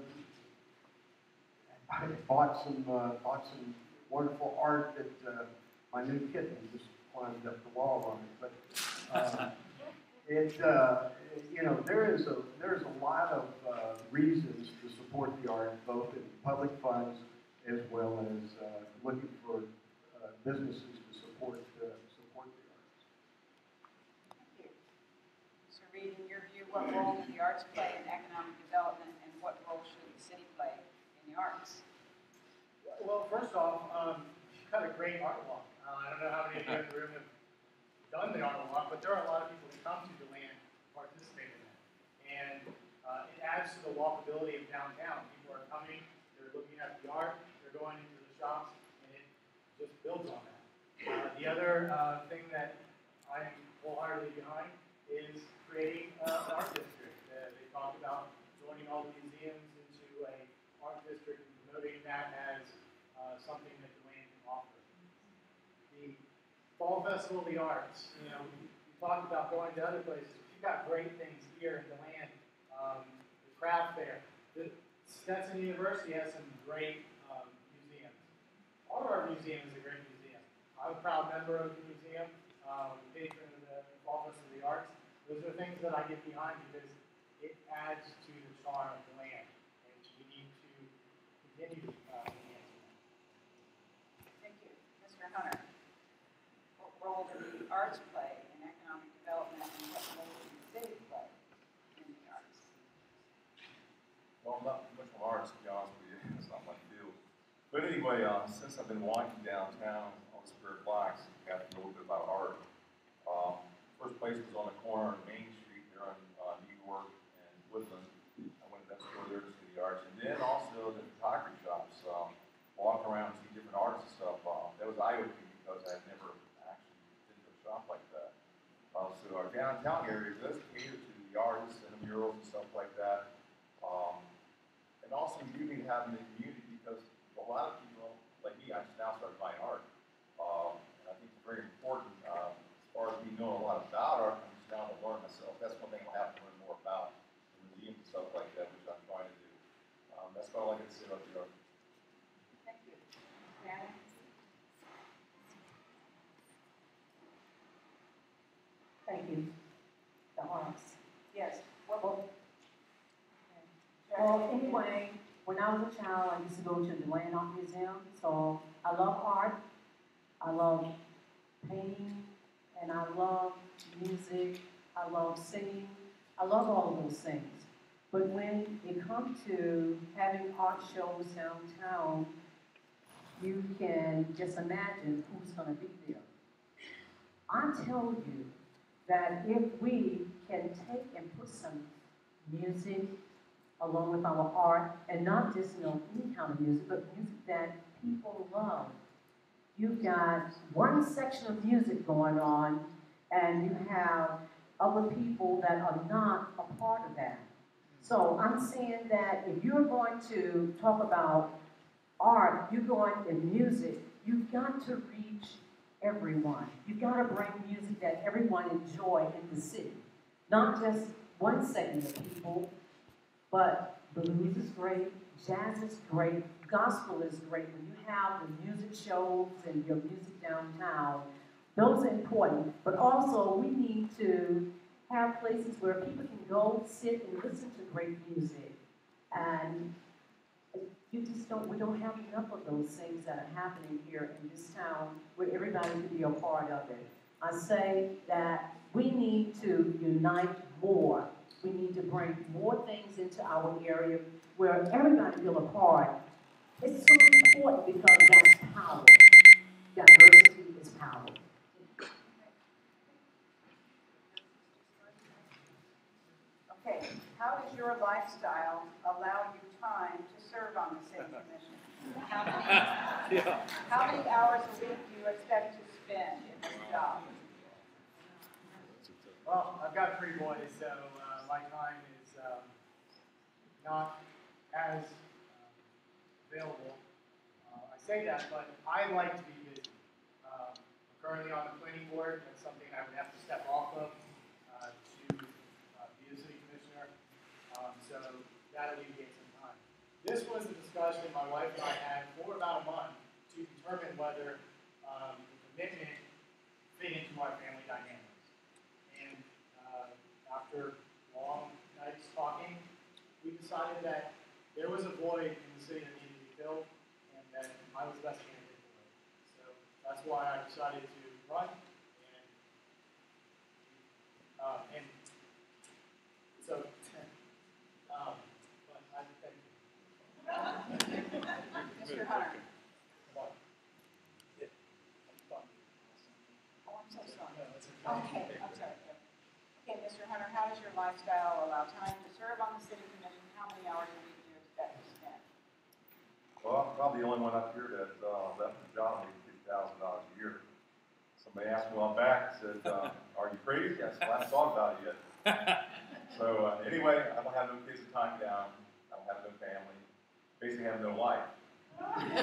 I bought some uh, bought some wonderful art that uh, my new kitten just climbed up the wall on it. But uh, it, uh, you know, there is a there's a lot of uh, reasons to support the art, both in public funds as well as uh, looking for uh, businesses to support uh, support the arts. Thank you. Mister Reed, in your view, what role do the arts play in economic development, and what role should the city play in the arts? Well, first off, um, you've got a great art walk. Uh, I don't know how many of you in the room have done the art walk, but there are a lot of people who come to DeLand to participate in that. And uh, it adds to the walkability of downtown. People are coming, they're looking at the art, they're going into the shops, and it just builds on that. Uh, the other uh, thing that I'm wholeheartedly behind is creating uh, an art district. Uh, they talked about joining all the museums into a art district and promoting that as uh, something that DeLand can offer. The Fall Festival of the Arts, you know, we, we talked about going to other places. You've got great things here in DeLand. Um, the craft fair. The Stetson University has some great um, museums. All of our museum is a great museum. I'm a proud member of the museum, um, patron of the Fall Festival of the Arts. Those are things that I get behind because it adds to the charm of DeLand, and we need to continue uh, enhancing that. Thank you. Mister Hunter, what role do the arts play in economic development, and what role should the city play in the arts? Well, I'm not much of arts, to be honest with you. It's not my field. But anyway, uh, since I've been walking downtown on the Spirit Blocks, I got to know a little bit about art. Um, first place was on the corner of Main Street there in uh, New York and Woodland. I went to that store there to see the arts. And then also the photography shops. Um, walk around and see different arts and stuff. Uh, that was eye-opening because I had never actually been to a shop like that. Uh, so our downtown area does cater to the artists and the murals and stuff like that. Um, and also you need to have them in the community because a lot of people, like me, I just now started buying art. Um, and I think it's very important, uh, as far as me knowing a lot about art, I'm just now to learn myself. That's one thing I'll have to learn more about, the museums and stuff like that, which I'm trying to do. Um, that's about all I can say about the art. Thank you. Anna? Thank you. The arts. Yes. What Well, Sure. well, anyway, when I was a child, I used to go to the DeLand Art Museum. So I love art. I love painting, and I love music. I love singing. I love all of those things. But when it comes to having art shows downtown, you can just imagine who's going to be there. I tell you that if we can take and put some music along with our art, and not just, you know, any kind of music, but music that people love. You've got one section of music going on, and you have other people that are not a part of that. So I'm saying that if you're going to talk about art, you're going in music, you've got to reach everyone. You've got to bring music that everyone enjoy in the city. Not just one segment of people, but blues is great, jazz is great, gospel is great. When you have the music shows and your music downtown, those are important. But also, we need to have places where people can go, sit, and listen to great music. And you just don't, we don't have enough of those things that are happening here in this town where everybody can be a part of it. I say that we need to unite more. We need to bring more things into our area where everybody feel a part. It's so important because that's power. Diversity is power. Okay, how does your lifestyle allow you time to serve on the city commission? How many, Yeah. how many hours a week do you expect to spend in this job? Well, I've got three boys, so uh, my time is um, not as uh, available. Uh, I say that, but I like to be busy. Um, I'm currently on the planning board. That's something I would have to step off of uh, to uh, be a city commissioner. Um, so that alleviates some time. This was a discussion my wife and I had for about a month to determine whether um, the commitment fit into our family dynamics. And uh, after long nights talking, we decided that there was a void in the city that needed to be filled, and that I was the best candidate for it. So that's why I decided to run. And, uh, and so, um, but I thank you. Mister Hunter. Come on. Oh, I'm so sorry. No, it's okay. Okay, I'm sorry. Okay, Mister Hunter, how does your lifestyle allow time to serve on the city commission? How many hours a week do you expect to spend? Well, I'm probably the only one up here that uh, left the job making fifty thousand dollars a year. Somebody asked me on back, said, uh, "Are you crazy?" I said, "Well, I haven't thought about it yet." So uh, anyway, I don't have no kids to tie me down. I don't have no family. Basically, I have no life. So,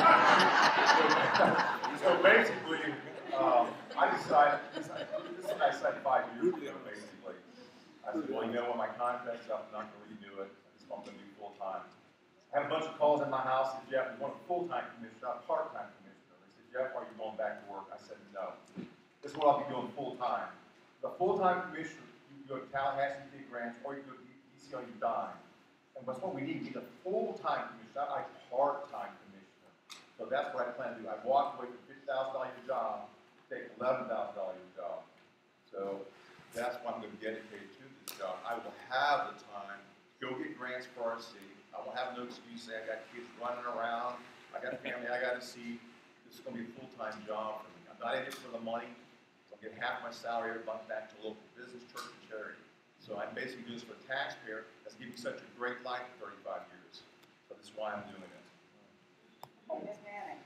so, so basically, um, I decided. This, this is I said five years ago. Basically, I said, "Well, you know, when my contract's up, I'm not going to renew it. This is what I'm going to do full time." I had a bunch of calls in my house. Said, "Jeff, you want a full-time commissioner, not a part-time commissioner?" They said, "Jeff, are you going back to work?" I said, "No. This is what I'll be doing full-time." The full-time commissioner, you can go to Tallahassee, get grants, or you can go to D C on your dime. And that's what we need. We need a full-time commissioner, not a part-time commissioner. So that's what I plan to do. I walked away from fifty thousand dollars a job, take eleven thousand dollars a job. So that's why I'm going to be dedicated to this job. I will have the time to go get grants for our city. I will have no excuse to say I got kids running around. I got family I got to see. This is going to be a full-time job for me. I'm not in it for the money. So I'll get half my salary every month back to local business, church, and charity. So I'm basically doing this for a taxpayer that's given me such a great life for thirty-five years. So this is why I'm doing it. Oh, Miz Manning.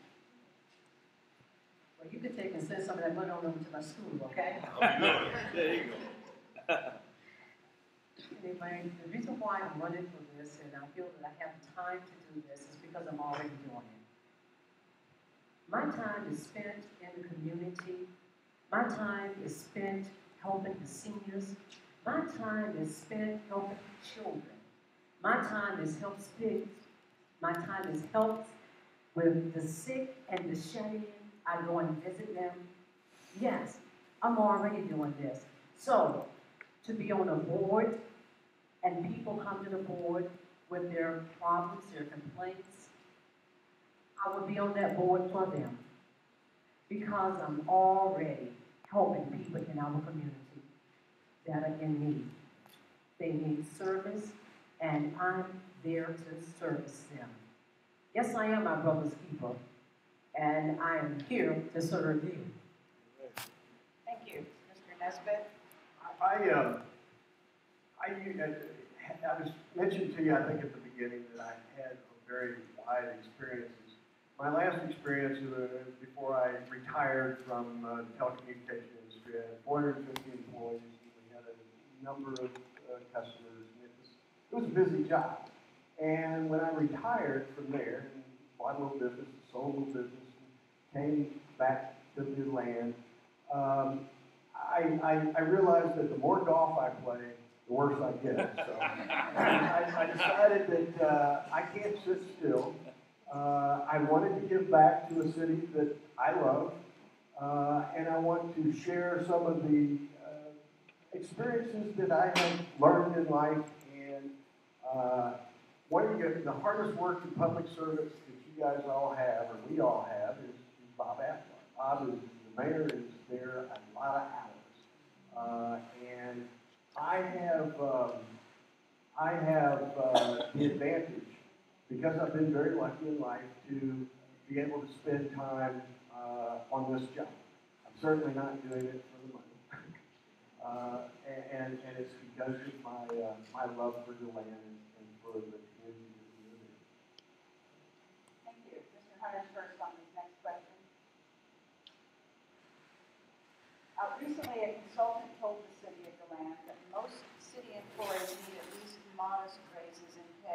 Well, you could take and send some of that money on over to my school, okay? I'll be doing it. There you go. Anyway, the reason why I'm running for this and I feel that I have time to do this is because I'm already doing it. My time is spent in the community. My time is spent helping the seniors. My time is spent helping children. My time is help spent. My time is helped with the sick and the shut-in. I go and visit them. Yes, I'm already doing this. So, to be on a board and people come to the board with their problems, their complaints, I will be on that board for them because I'm already helping people in our community that are in need. They need service, and I'm there to service them. Yes, I am my brother's keeper, and I am here to serve you. Thank you. Mister Nesbitt. I, uh, I, I, I was mentioned to you, I think, at the beginning that I had a very wide experiences. My last experience was before I retired from uh, the telecommunications industry. I had four hundred fifty employees, and we had a number of uh, customers. And it, was, it was a busy job. And when I retired from there, and bought a little business, sold a little business, and came back to DeLand, um, I, I, I realized that the more golf I play, the worse I get. So I, I decided that uh, I can't sit still. Uh, I wanted to give back to a city that I love, uh, and I want to share some of the uh, experiences that I have learned in life. And uh, one of the, the hardest work in public service that you guys all have, or we all have, is, is Bob Aplar. Bob is the mayor, is there a lot of hours. Uh, and I have, um, I have uh, the advantage, because I've been very lucky in life, to be able to spend time uh, on this job. I'm certainly not doing it for the money. uh, and, and it's because of my, uh, my love for the land and, and for the community that we live in. Thank you. Mister Hunter's first on this next question. Uh, recently, a consultant told the city of DeLand that most city employees need at least modest raises in pay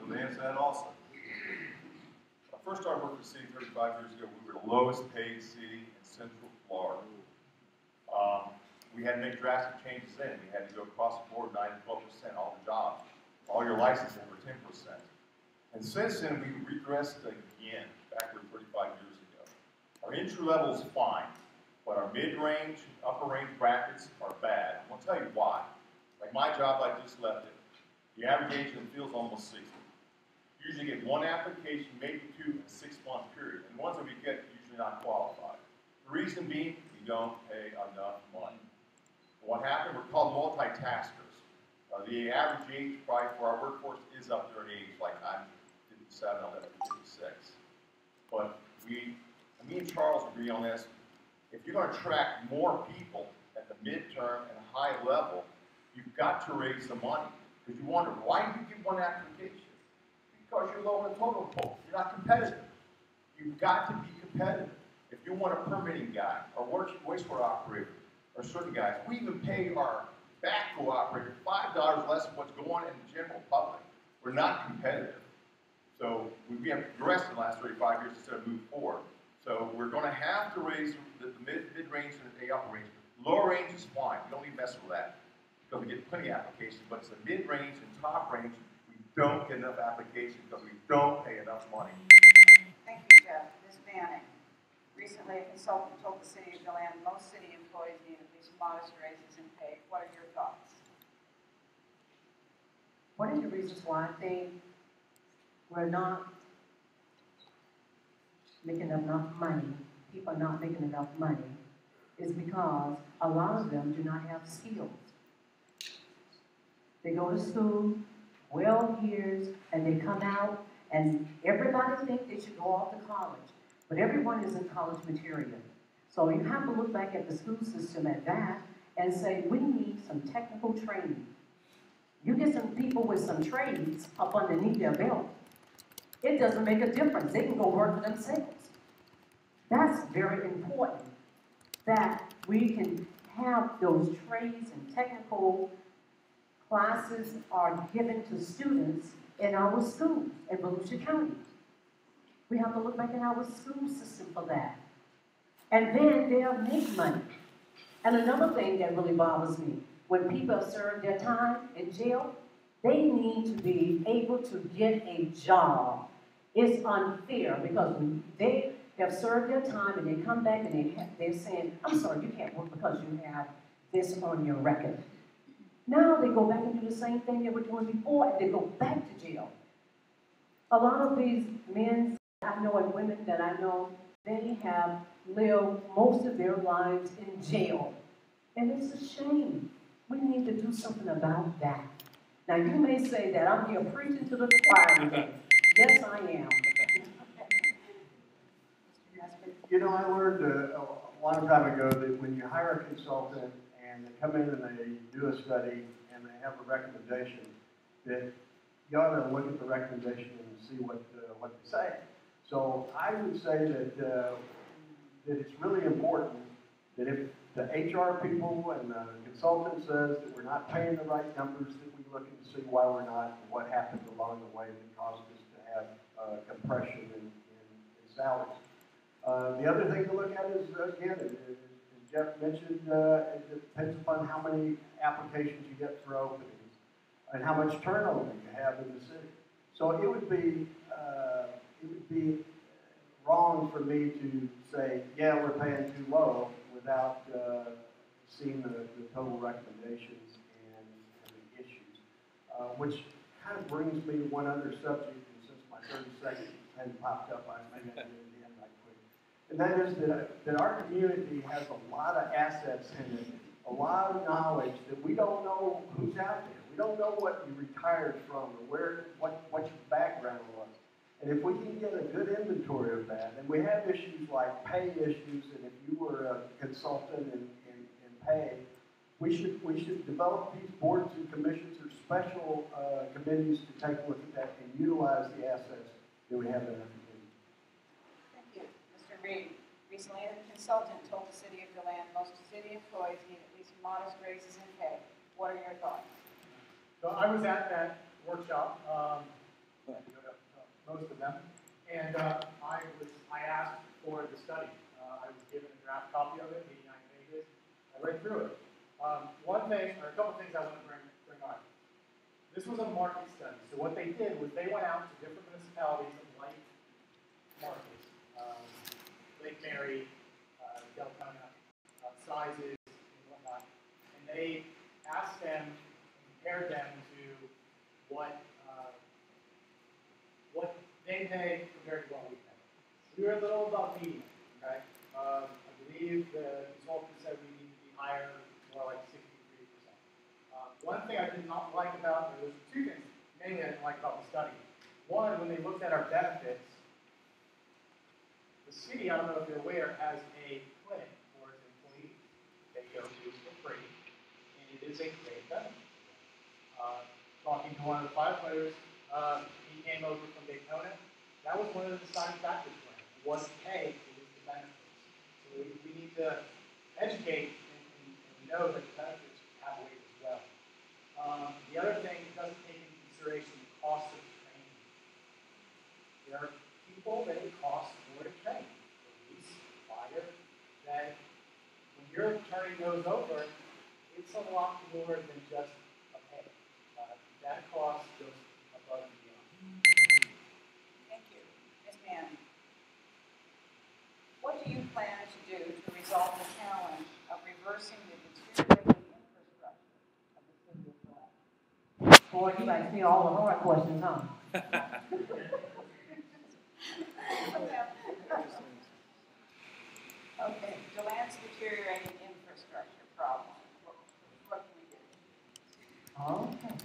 what Dan said also. When I first started working for the city thirty-five years ago, we were the lowest paid city in Central Florida. Um, we had to make drastic changes then. We had to go across the board nine to twelve percent, all the jobs. All your licenses were ten percent. And since then, we regressed again, backward thirty-five years ago. Our entry level is fine, but our mid-range, upper-range brackets are bad. I'm going to tell you why. Like my job, I just left it. The average age in the field is almost sixty. You usually get one application, maybe two, in a six-month period. And the ones that we get are usually not qualified. The reason being, we don't pay enough money. What happened? We're called multitaskers. Uh, the average age probably for our workforce is up there in age, like I'm fifty-seven, I'm fifty-six. But we, me and Charles agree on this. If you're going to attract more people at the midterm and high level, you've got to raise the money. Because you wonder, why do you get one application? Because you're low on the totem pole. You're not competitive. You've got to be competitive. If you want a permitting guy, or wastewater operator, or certain guys, we even pay our backhoe operator five dollars less than what's going in the general public. We're not competitive. So we have progressed in the last thirty-five years instead of move forward. So we're going to have to raise the, the mid, mid-range and the upper range. Lower range is fine. We don't need to mess with that because we get plenty of applications. But it's the mid-range and top range, we don't get enough applications because we don't pay enough money. Thank you, Jeff. Miz Manning. Recently, a consultant told the city of DeLand most city employees need at least modest raises in pay. What are your thoughts? One of the reasons why I think we're not making enough money, people are not making enough money, is because a lot of them do not have skills. They go to school twelve years and they come out and everybody thinks they should go off to college, but everyone isn't college material. So you have to look back at the school system at that and say, we need some technical training. You get some people with some trades up underneath their belt, it doesn't make a difference. They can go work for themselves. That's very important, that we can have those trades and technical classes are given to students in our schools in Volusia County. We have to look back at our school system for that. And then they'll make money. And another thing that really bothers me, when people have served their time in jail, they need to be able to get a job. It's unfair because when they have served their time and they come back and they have, they're saying, I'm sorry, you can't work because you have this on your record. Now they go back and do the same thing they were doing before and they go back to jail. A lot of these men I know and women that I know, they have lived most of their lives in jail. And it's a shame. We need to do something about that. Now you may say that I'm here preaching to the choir today. Yes, I am. You know, I learned a, a long time ago that when you hire a consultant and they come in and they do a study and they have a recommendation, that you ought to look at the recommendation and see what uh, what they say. So I would say that uh, that it's really important that if the H R people and the consultant says that we're not paying the right numbers, that we look and see why we're not and what happened along the way that caused us to have uh, compression in, in, in salaries. Uh, the other thing to look at is, uh, again, as Jeff mentioned, uh, it depends upon how many applications you get for openings and how much turnover you have in the city. So it would be, uh, it would be wrong for me to say, yeah, we're paying too low without uh, seeing the, the total recommendations and, and the issues. Uh, which kind of brings me to one other subject, and since my thirty seconds hadn't popped up, I maybe I did it right quick. And that is that, that our community has a lot of assets in it, a lot of knowledge that we don't know who's out there. We don't know what you retired from or where, what, what your background was. And if we can get a good inventory of that, and we have issues like pay issues, and if you were a consultant in, in, in pay, we should, we should develop these boards and commissions or special uh, committees to take a look at that and utilize the assets that we have in our community. Thank you. Mister Reed, recently a consultant told the city of DeLand most city employees need at least modest raises in pay. What are your thoughts? So I was at that workshop. Um, I go to uh, most of them. And uh, I was, I asked for the study. Uh, I was given a draft copy of it, eighty-nine pages. I read through it. Um, one thing, or a couple things I want to bring, bring on. This was a market study. So what they did was they went out to different municipalities and like markets, um, Lake Mary, uh, Deltona, uh, sizes, and whatnot. And they asked them, compared them to what uh, what they pay compared to what we pay. We were a little above median, okay? Um, I believe the consultant said we need to be higher, more like sixty-three percent. Uh, one thing I did not like about, there was two things mainly I didn't like about the study. One, when they looked at our benefits, the city, I don't know if you're aware, has a clinic for its employees. They go to for free, and it is a great benefit. Uh, talking to one of the firefighters, uh, he came over from Daytona. That was one of the deciding factors for him. It wasn't pay, it was the benefits. So we, we need to educate and, and, and know that the benefits have weight as well. Um, the other thing, it doesn't take into consideration the cost of training. There are people that it costs more to train. Police, fire, that when you're turning those over, it's a lot more than just a pay. Uh, that cost goes above and beyond. Thank you. Miz Mann, what do you plan to do to resolve the challenge of reversing the deteriorating infrastructure of the city of DeLand? Boy, you asked me all the hard questions, huh? Okay, DeLand's deteriorating infrastructure problem. What, what can we do? Okay.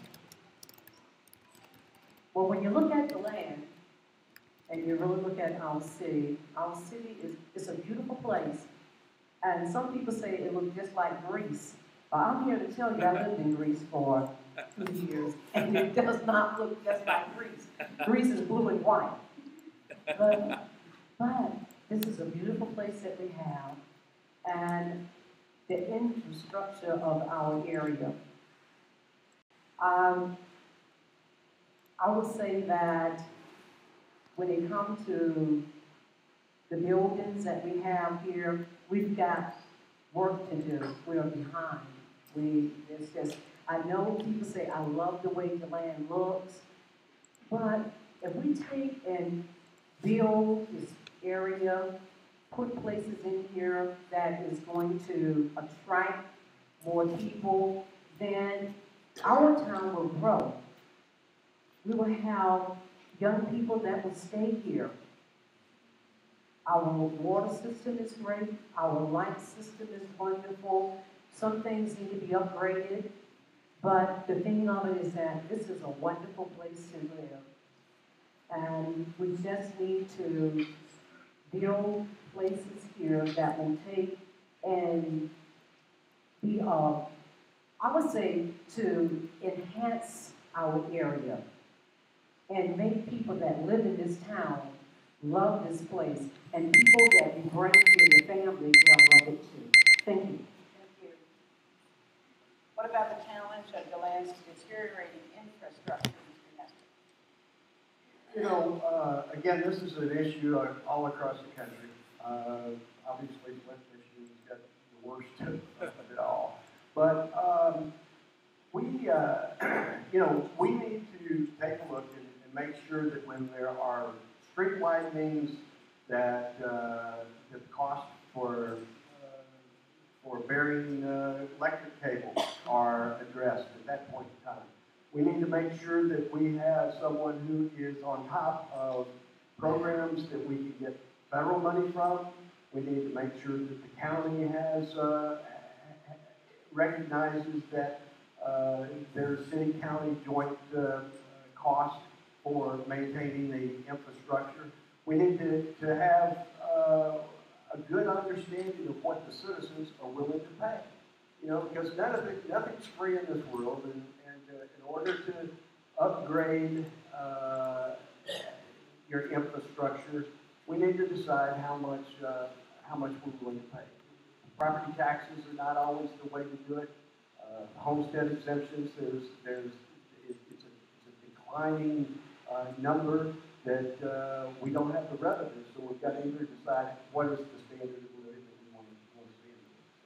Well, when you look at the land, and you really look at our city, our city is, is a beautiful place. And some people say it looks just like Greece. But I'm here to tell you, I lived in Greece for two years, and it does not look just like Greece. Greece is blue and white. But, but this is a beautiful place that we have, and the infrastructure of our area. Um, I would say that when it comes to the buildings that we have here, we've got work to do. We are behind. We, it's just, I know people say, I love the way the land looks, but if we take and build this area, put places in here that is going to attract more people, then our town will grow. We will have young people that will stay here. Our water system is great. Our light system is wonderful. Some things need to be upgraded. But the thing of it is that this is a wonderful place to live. And we just need to build places here that will take and be, uh, I would say, to enhance our area and make people that live in this town love this place. And people that we bring here, the family, they'll love it too. Thank you. Thank you. What about the challenge of DeLand's deteriorating infrastructure, Mister Nestor? You know, uh, again, this is an issue uh, all across the country. Uh, obviously, Flint, Michigan's got the worst of it all. But um, we, uh, you know, we need to take a look and, and make sure that when there are street widenings, that uh, the cost for uh, for burying uh, electric cables are addressed at that point in time. We need to make sure that we have someone who is on top of programs that we can get federal money from. We need to make sure that the county has uh, recognizes that uh, there's city-county joint uh, cost for maintaining the infrastructure. We need to, to have uh, a good understanding of what the citizens are willing to pay. You know, because none of it, nothing's free in this world, and, and uh, in order to upgrade uh, your infrastructure, we need to decide how much uh, how much we're willing to pay. Property taxes are not always the way to do it. Uh, homestead exemptions, there's there's it, it's, a, it's a declining uh, number that uh, we don't have the revenue, so we've got to either decide what is the standard of living that we want to, want to see.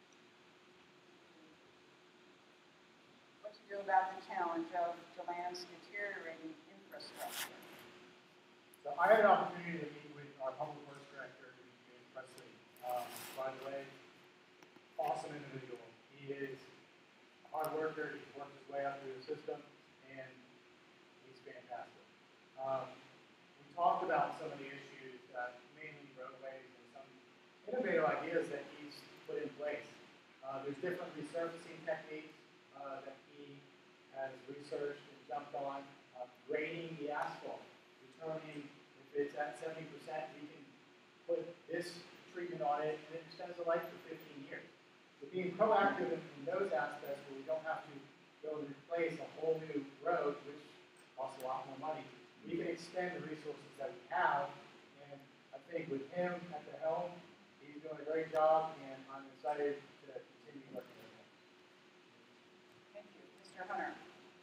What to do about the challenge of DeLand's deteriorating infrastructure? So I had an opportunity to meet with our public works director, James Presley. Um, by the way, awesome individual. He is a hard worker. He's worked his way up through the system, and he's fantastic. Um, we talked about some of the issues, uh, mainly roadways and some innovative ideas that he's put in place. Uh, there's different resurfacing techniques uh, that he has researched and jumped on, uh, grading the asphalt, determining if it's at seventy percent, we can put this treatment on it, and it extends the life for fifteen years. So being proactive in, in those aspects where we don't have to go and replace a whole new road, which costs a lot more money, we can extend the resources that we have, and I think with him at the helm, he's doing a great job, and I'm excited to continue working with him. Thank you. Mister Hunter?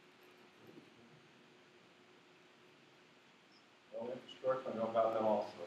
Well, infrastructure, I know about that also.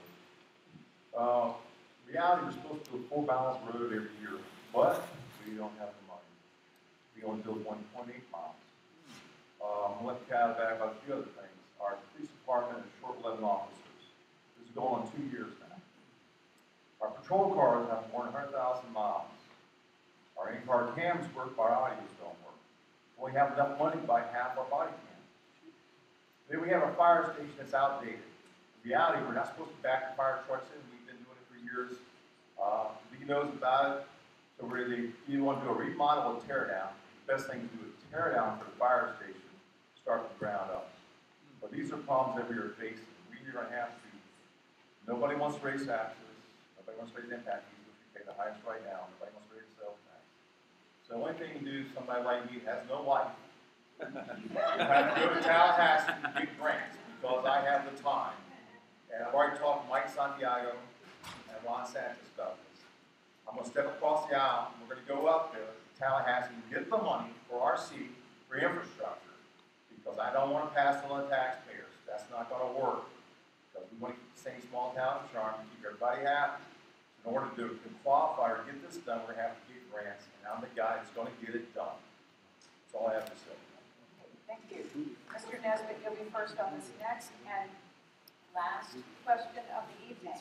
Uh, reality, we're supposed to do a full balance road every year, but we don't have the money. We only build one point eight miles. Uh, I'm going to let Cal back about a few other things. Our police department is short eleven officers. This is going on two years now. Our patrol cars have one hundred thousand miles. Our in-car cams work, but our audios don't work. We have enough money to buy half our body cams. Then we have a fire station that's outdated. In reality, we're not supposed to back the fire trucks in. We've been doing it for years. Uh, Lee knows about it. So we're either, you want to do a remodel or tear down. The best thing to do is tear down for the fire station, start from the ground up. But these are problems that we are facing. We are going to have to, nobody wants to raise taxes. Nobody wants to raise impact fees, which we pay the highest right now. Nobody wants to raise sales tax. So the only thing you can do, somebody like me has no life, you have to go to Tallahassee and get grants because I have the time. And I've already talked to Mike Santiago and Ron Sanchez about this. I'm going to step across the aisle and we're going to go up there to Tallahassee and get the money for our city for infrastructure because I don't want to pass it on the taxpayers. That's not going to work because we want to keep the same small town charm and keep everybody happy. In order to, to qualify or get this done, we're going to have to get grants, and I'm the guy that's going to get it done. That's all I have to say. Thank you. Mister Nesbitt, you'll be first on this next and last question of the evening.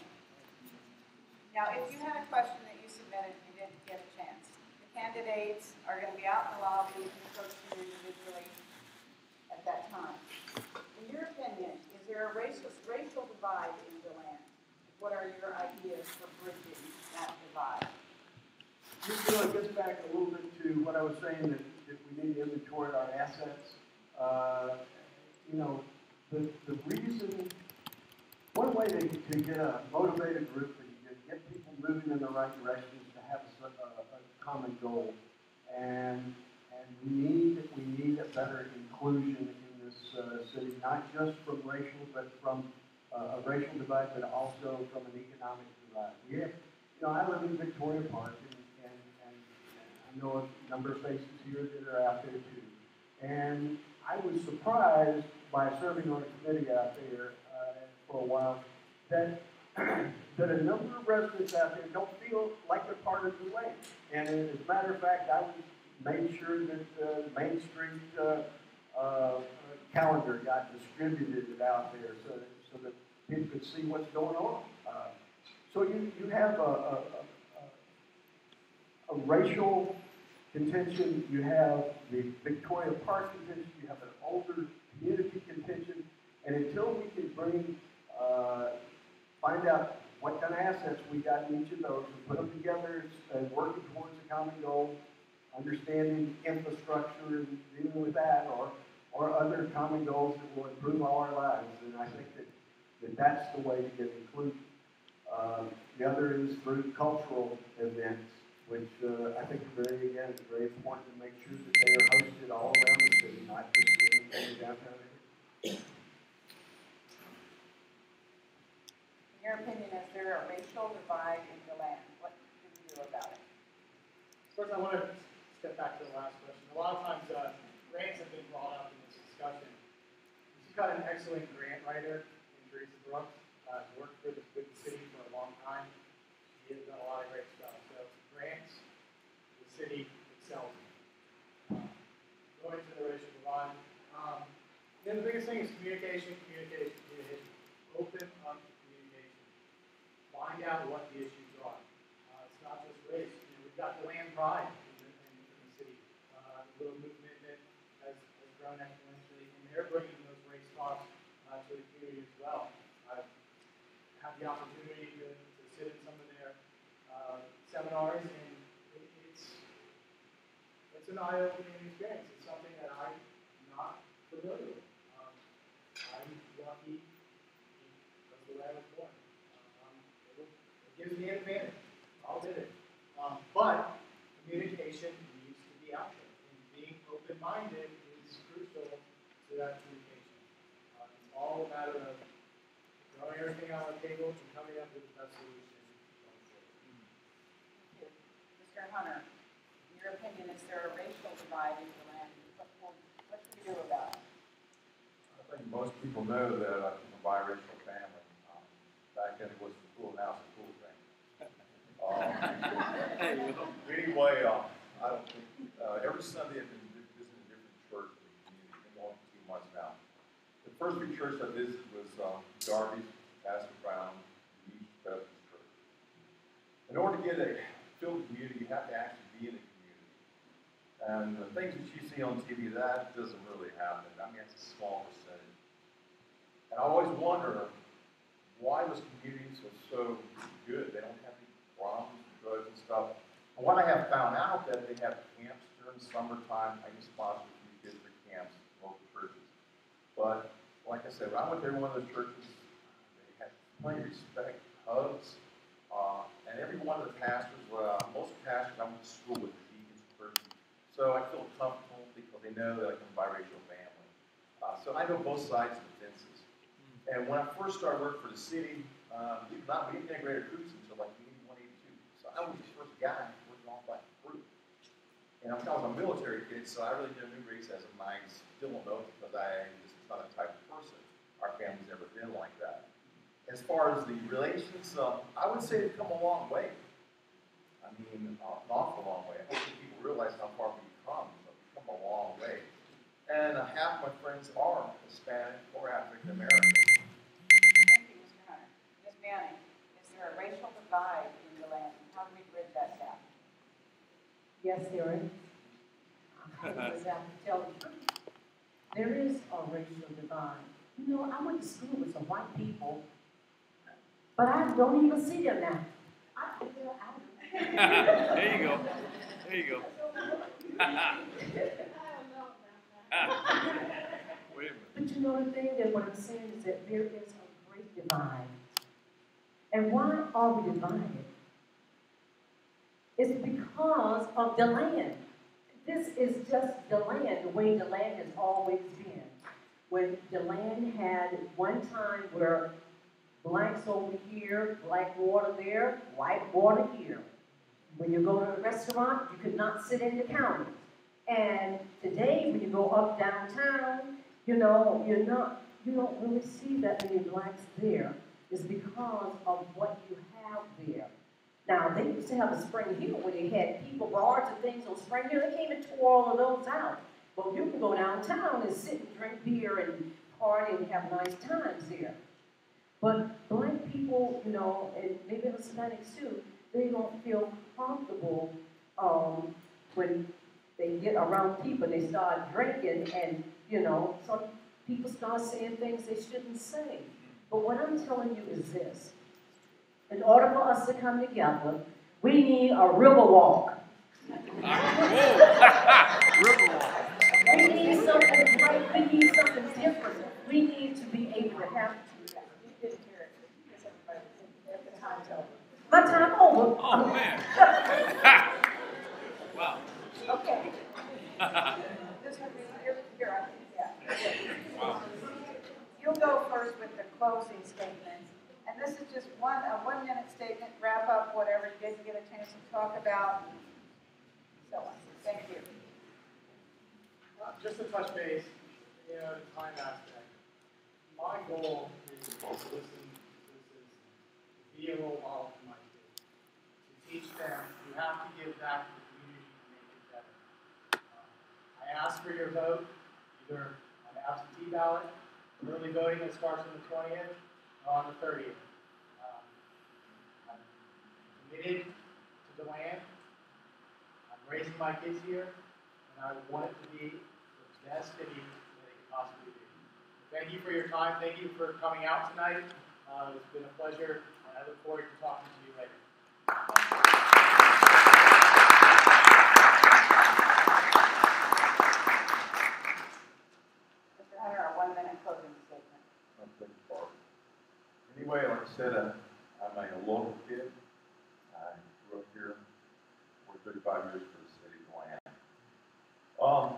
Now, if you had a question that you submitted and you didn't get a chance, the candidates are going to be out in the lobby and approach you individually at that time. In your opinion, is there a racial, racial divide in DeLand? What are your ideas for bridging that divide? You know, it gets back a little bit to what I was saying, that, that we need to inventory our assets. Uh, you know, the, the reason, one way to, to get a motivated group and get, get people moving in the right direction is to have a, a, a common goal. And, and we need, we need a better inclusion in this uh, city, not just from racial, but from uh, a racial divide, but also from an economic divide. We have, you know, I live in Victoria Park, and, and, and I know a number of faces here that are out there too. And I was surprised by serving on a committee out there uh, for a while that that a number of residents out there don't feel like they're part of the lane. And as a matter of fact, I was made sure that uh, Main Street uh, uh, calendar got distributed out there so that, so that people could see what's going on. Uh, so you, you have a, a, a, a racial contention, you have the Victoria Park contention, you have an older community contention, and until we can bring, uh, find out what kind of assets we got in each of those and put them together and working towards a common goal, understanding infrastructure and dealing with that, or, or other common goals that will improve all our lives, and I think that, that that's the way to get inclusion. Uh, the other is through cultural events, which uh, I think are very, again, it's very important to make sure that they are hosted all around the city, not just in the downtown area. In your opinion, is there a racial divide in DeLand? What can we do about it? First, I want to step back to the last question. A lot of times, uh, grants have been brought up in this discussion. It's got an excellent grant writer in Teresa Brooks. Uh, worked for the, with the city for a long time. She has done a lot of great stuff. So grants, the city excels in. Uh, going to the racial divide. Um, then the biggest thing is communication, communication, communication. Open up communication. Find out what the issues are. Uh, it's not just race. You know, we've got DeLand Pride in the, in, in the city. Uh, the little movement that has, has grown exponentially, and they're bringing those race talks uh, to the community as well. I've had the opportunity to, to sit in some of their uh, seminars, and it, it's it's an eye-opening experience. It's something that I'm not familiar with. Um, I'm lucky because the way I was born. Um, it, it gives me an advantage. I'll admit it. Um, but communication needs to be out there, and being open-minded is crucial to that communication. Uh, it's all a matter of throwing everything on the table and coming up with the best solution. Mister Hunter, in your opinion, is there a racial divide in the land? What, what should we do about it? I think most people know that I'm from a biracial family. Um, back then it was the cool house, the cool thing. Um, anyway, uh, I don't think, uh, every Sunday I've been visiting a different church in the community. I've been going for two months now. The first big church I visited was um, Darby's, Pastor Brown, the East Baptist Church. In order to get a filled community, you have to actually be in the community. And the things that you see on T V, that doesn't really happen. I mean, it's a small percentage. And I always wonder why those communities are so good. They don't have any problems with drugs and stuff. And what I have found out that they have camps during the summertime. I can sponsor a few kids for camps, local churches. But like I said, when I went to every one of those churches, they had plenty of respect, hugs, uh, and every one of the pastors, well, most pastors I went to school with, the deacons, person. So I feel comfortable because they know that I come from a biracial family. Uh, so I know both sides of the fences. And when I first started working for the city, um, we did not we didn't integrate recruits until like eighty-one, eighty-two. So I was the first guy working on black recruit. And I was a military kid, so I really didn't know race as a mind. Still don't know because I just not a type of person. Our family's never been like that. As far as the relations, uh, I would say they've come a long way. I mean, uh, an awful long way. I don't think people realize how far we've come, but we've come a long way. And uh, half my friends are Hispanic or African American. Thank you, Mister Hunter. Miz Manning, is there a racial divide in the land? How do we bridge that gap? Yes, there is. I was out to tell the truth. There is a racial divide. You know, I went to school with some white people, but I don't even see them now. I, I, There you go. There you go. Wait a minute. But you know the thing that what I'm saying is that there is a great divide. And why are we divided? It's because of the land. This is just the land, the way the land has always been. When the land had one time where blacks over here, black water there, white water here. When you go to a restaurant, you could not sit in the counter. And today, when you go up downtown, you know, you're not, you don't really see that many blacks there. It's because of what you have there. Now, they used to have a Spring Hill where they had people, bars and things on Spring Hill. They came and tore all of those out. But you can go downtown and sit and drink beer and party and have nice times there. But black people, you know, and maybe Hispanics too, they don't feel comfortable um, when they get around people, they start drinking, and, you know, some people start saying things they shouldn't say. But what I'm telling you is this. In order for us to come together, we need a river walk. River walk. We need something right. We need something different. We need to be able to have. You didn't hear it because everybody, the time's over. My time over. Oh, man. Wow. Okay. This would be, here, here, I think, yeah. Wow. You'll go first with the closing statement. And this is just one, a one-minute statement, wrap up whatever you didn't get a chance to talk about, so on. Thank you. Uh, just to touch base, you know, the time aspect. my goal is to listen to the citizens, to be a role model for my kids, to teach them you have to give back to the community to make it better. Uh, I ask for your vote, either on absentee ballot, early voting that starts on the twentieth, or on the thirtieth. Um, I'm committed to DeLand. I'm raising my kids here, and I want it to be the best city that it can possibly be. Thank you for your time. Thank you for coming out tonight. Uh, it's been a pleasure, and I look forward to talking to you later. Mister Hunter, a one-minute closing statement. Anyway, like I said, uh, I'm a local kid. I grew up here for thirty-five years for the city of DeLand. Um,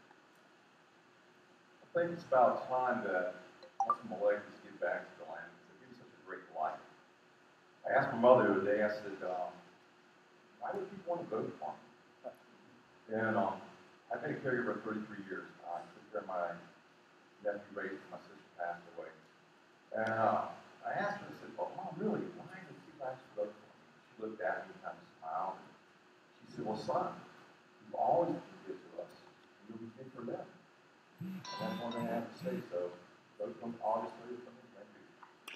I think it's about time that us Malays get back to DeLand because they give such a great life. I asked my mother the other day, I said, um, why do people want to vote for me? And um, I've been a caregiver for thirty-three years. I took care of my nephew raised, my sister passed away. And uh, I asked her, I said, well, Mom, really, why did you guys vote for me? She looked at me and kind of smiled. She said, well, son, you've always been good to us. And you'll be good for them. And that's one thing I have to say. So, vote on August thirtieth for me. Thank you.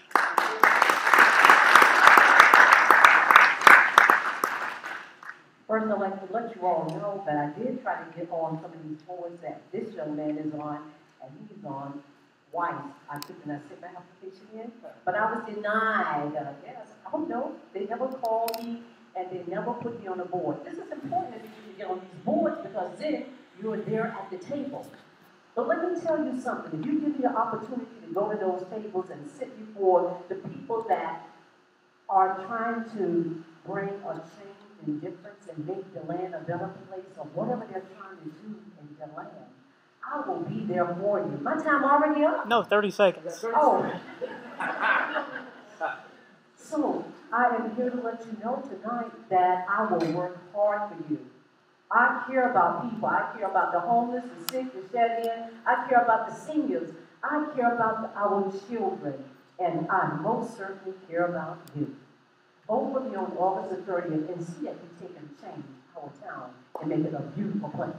First, I'd like to let you all know that I did try to get on some of these boards that this young man is on, and he's on twice. I took and I sent my application in, but I was denied, I guess. I don't know. They never called me, and they never put me on the board. This is important that you get on these boards because then you're there at the table. But let me tell you something. If you give me the opportunity to go to those tables and sit before the people that are trying to bring a change and difference and make DeLand a better place or whatever they're trying to do in DeLand, I will be there for you. My time already up? No, thirty seconds. Oh. So, I am here to let you know tonight that I will work hard for you. I care about people. I care about the homeless, the sick, the shed-in. I care about the seniors. I care about the, our children. And I most certainly care about you. Vote for me on August the thirtieth and see if we can change our town and make it a beautiful place.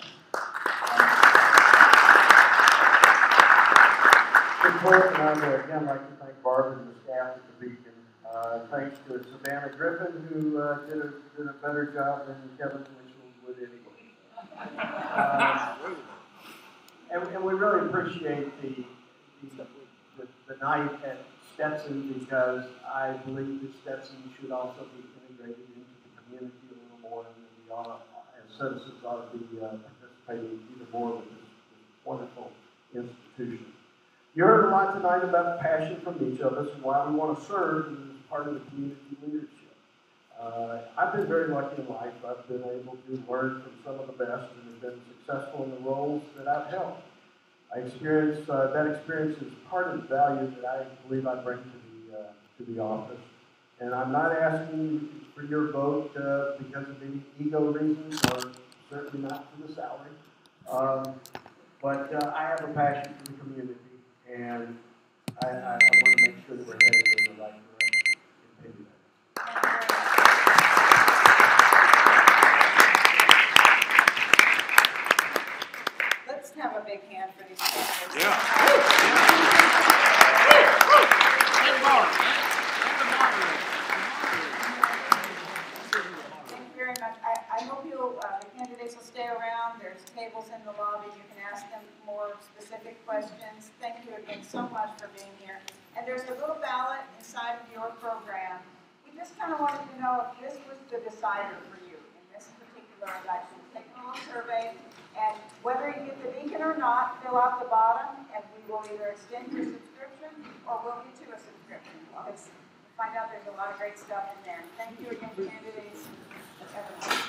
In closing, I would again like to thank Barbara and the staff at the Beacon. Uh, thanks to Savannah Griffin, who uh, did, a, did a better job than Kevin Mitchell would anyway. Uh, and, and we really appreciate the, the, the, the night at Stetson because I believe that Stetson should also be integrated into the community a little more, and we all, as citizens, ought to be uh, participating even more with this, this wonderful institution. You heard a lot tonight about passion from each of us and why we want to serve as part of the community leadership. Uh, I've been very lucky in life. I've been able to learn from some of the best and have been successful in the roles that I've held. I experienced, uh, that experience is part of the value that I believe I bring to the, uh, to the office. And I'm not asking for your vote uh, because of any ego reasons or certainly not for the salary. Um, but uh, I have a passion for the community. And I, I, I want to make sure that we're headed in the right direction. Continue that. Let's have a big hand for these candidates. Yeah. Thank you very much. I, I hope you'll, uh, the candidates will stay around. There's tables in the lobby. You can ask them more specific questions. Thank you again so much for being here. And there's a little ballot inside of your program. We just kind of wanted to know if this was the decider for you in this particular election. Take a little survey, and whether you get the Beacon or not, fill out the bottom, and we will either extend your subscription or we'll get you a subscription. Because we find out there's a lot of great stuff in there. Thank you again, candidates.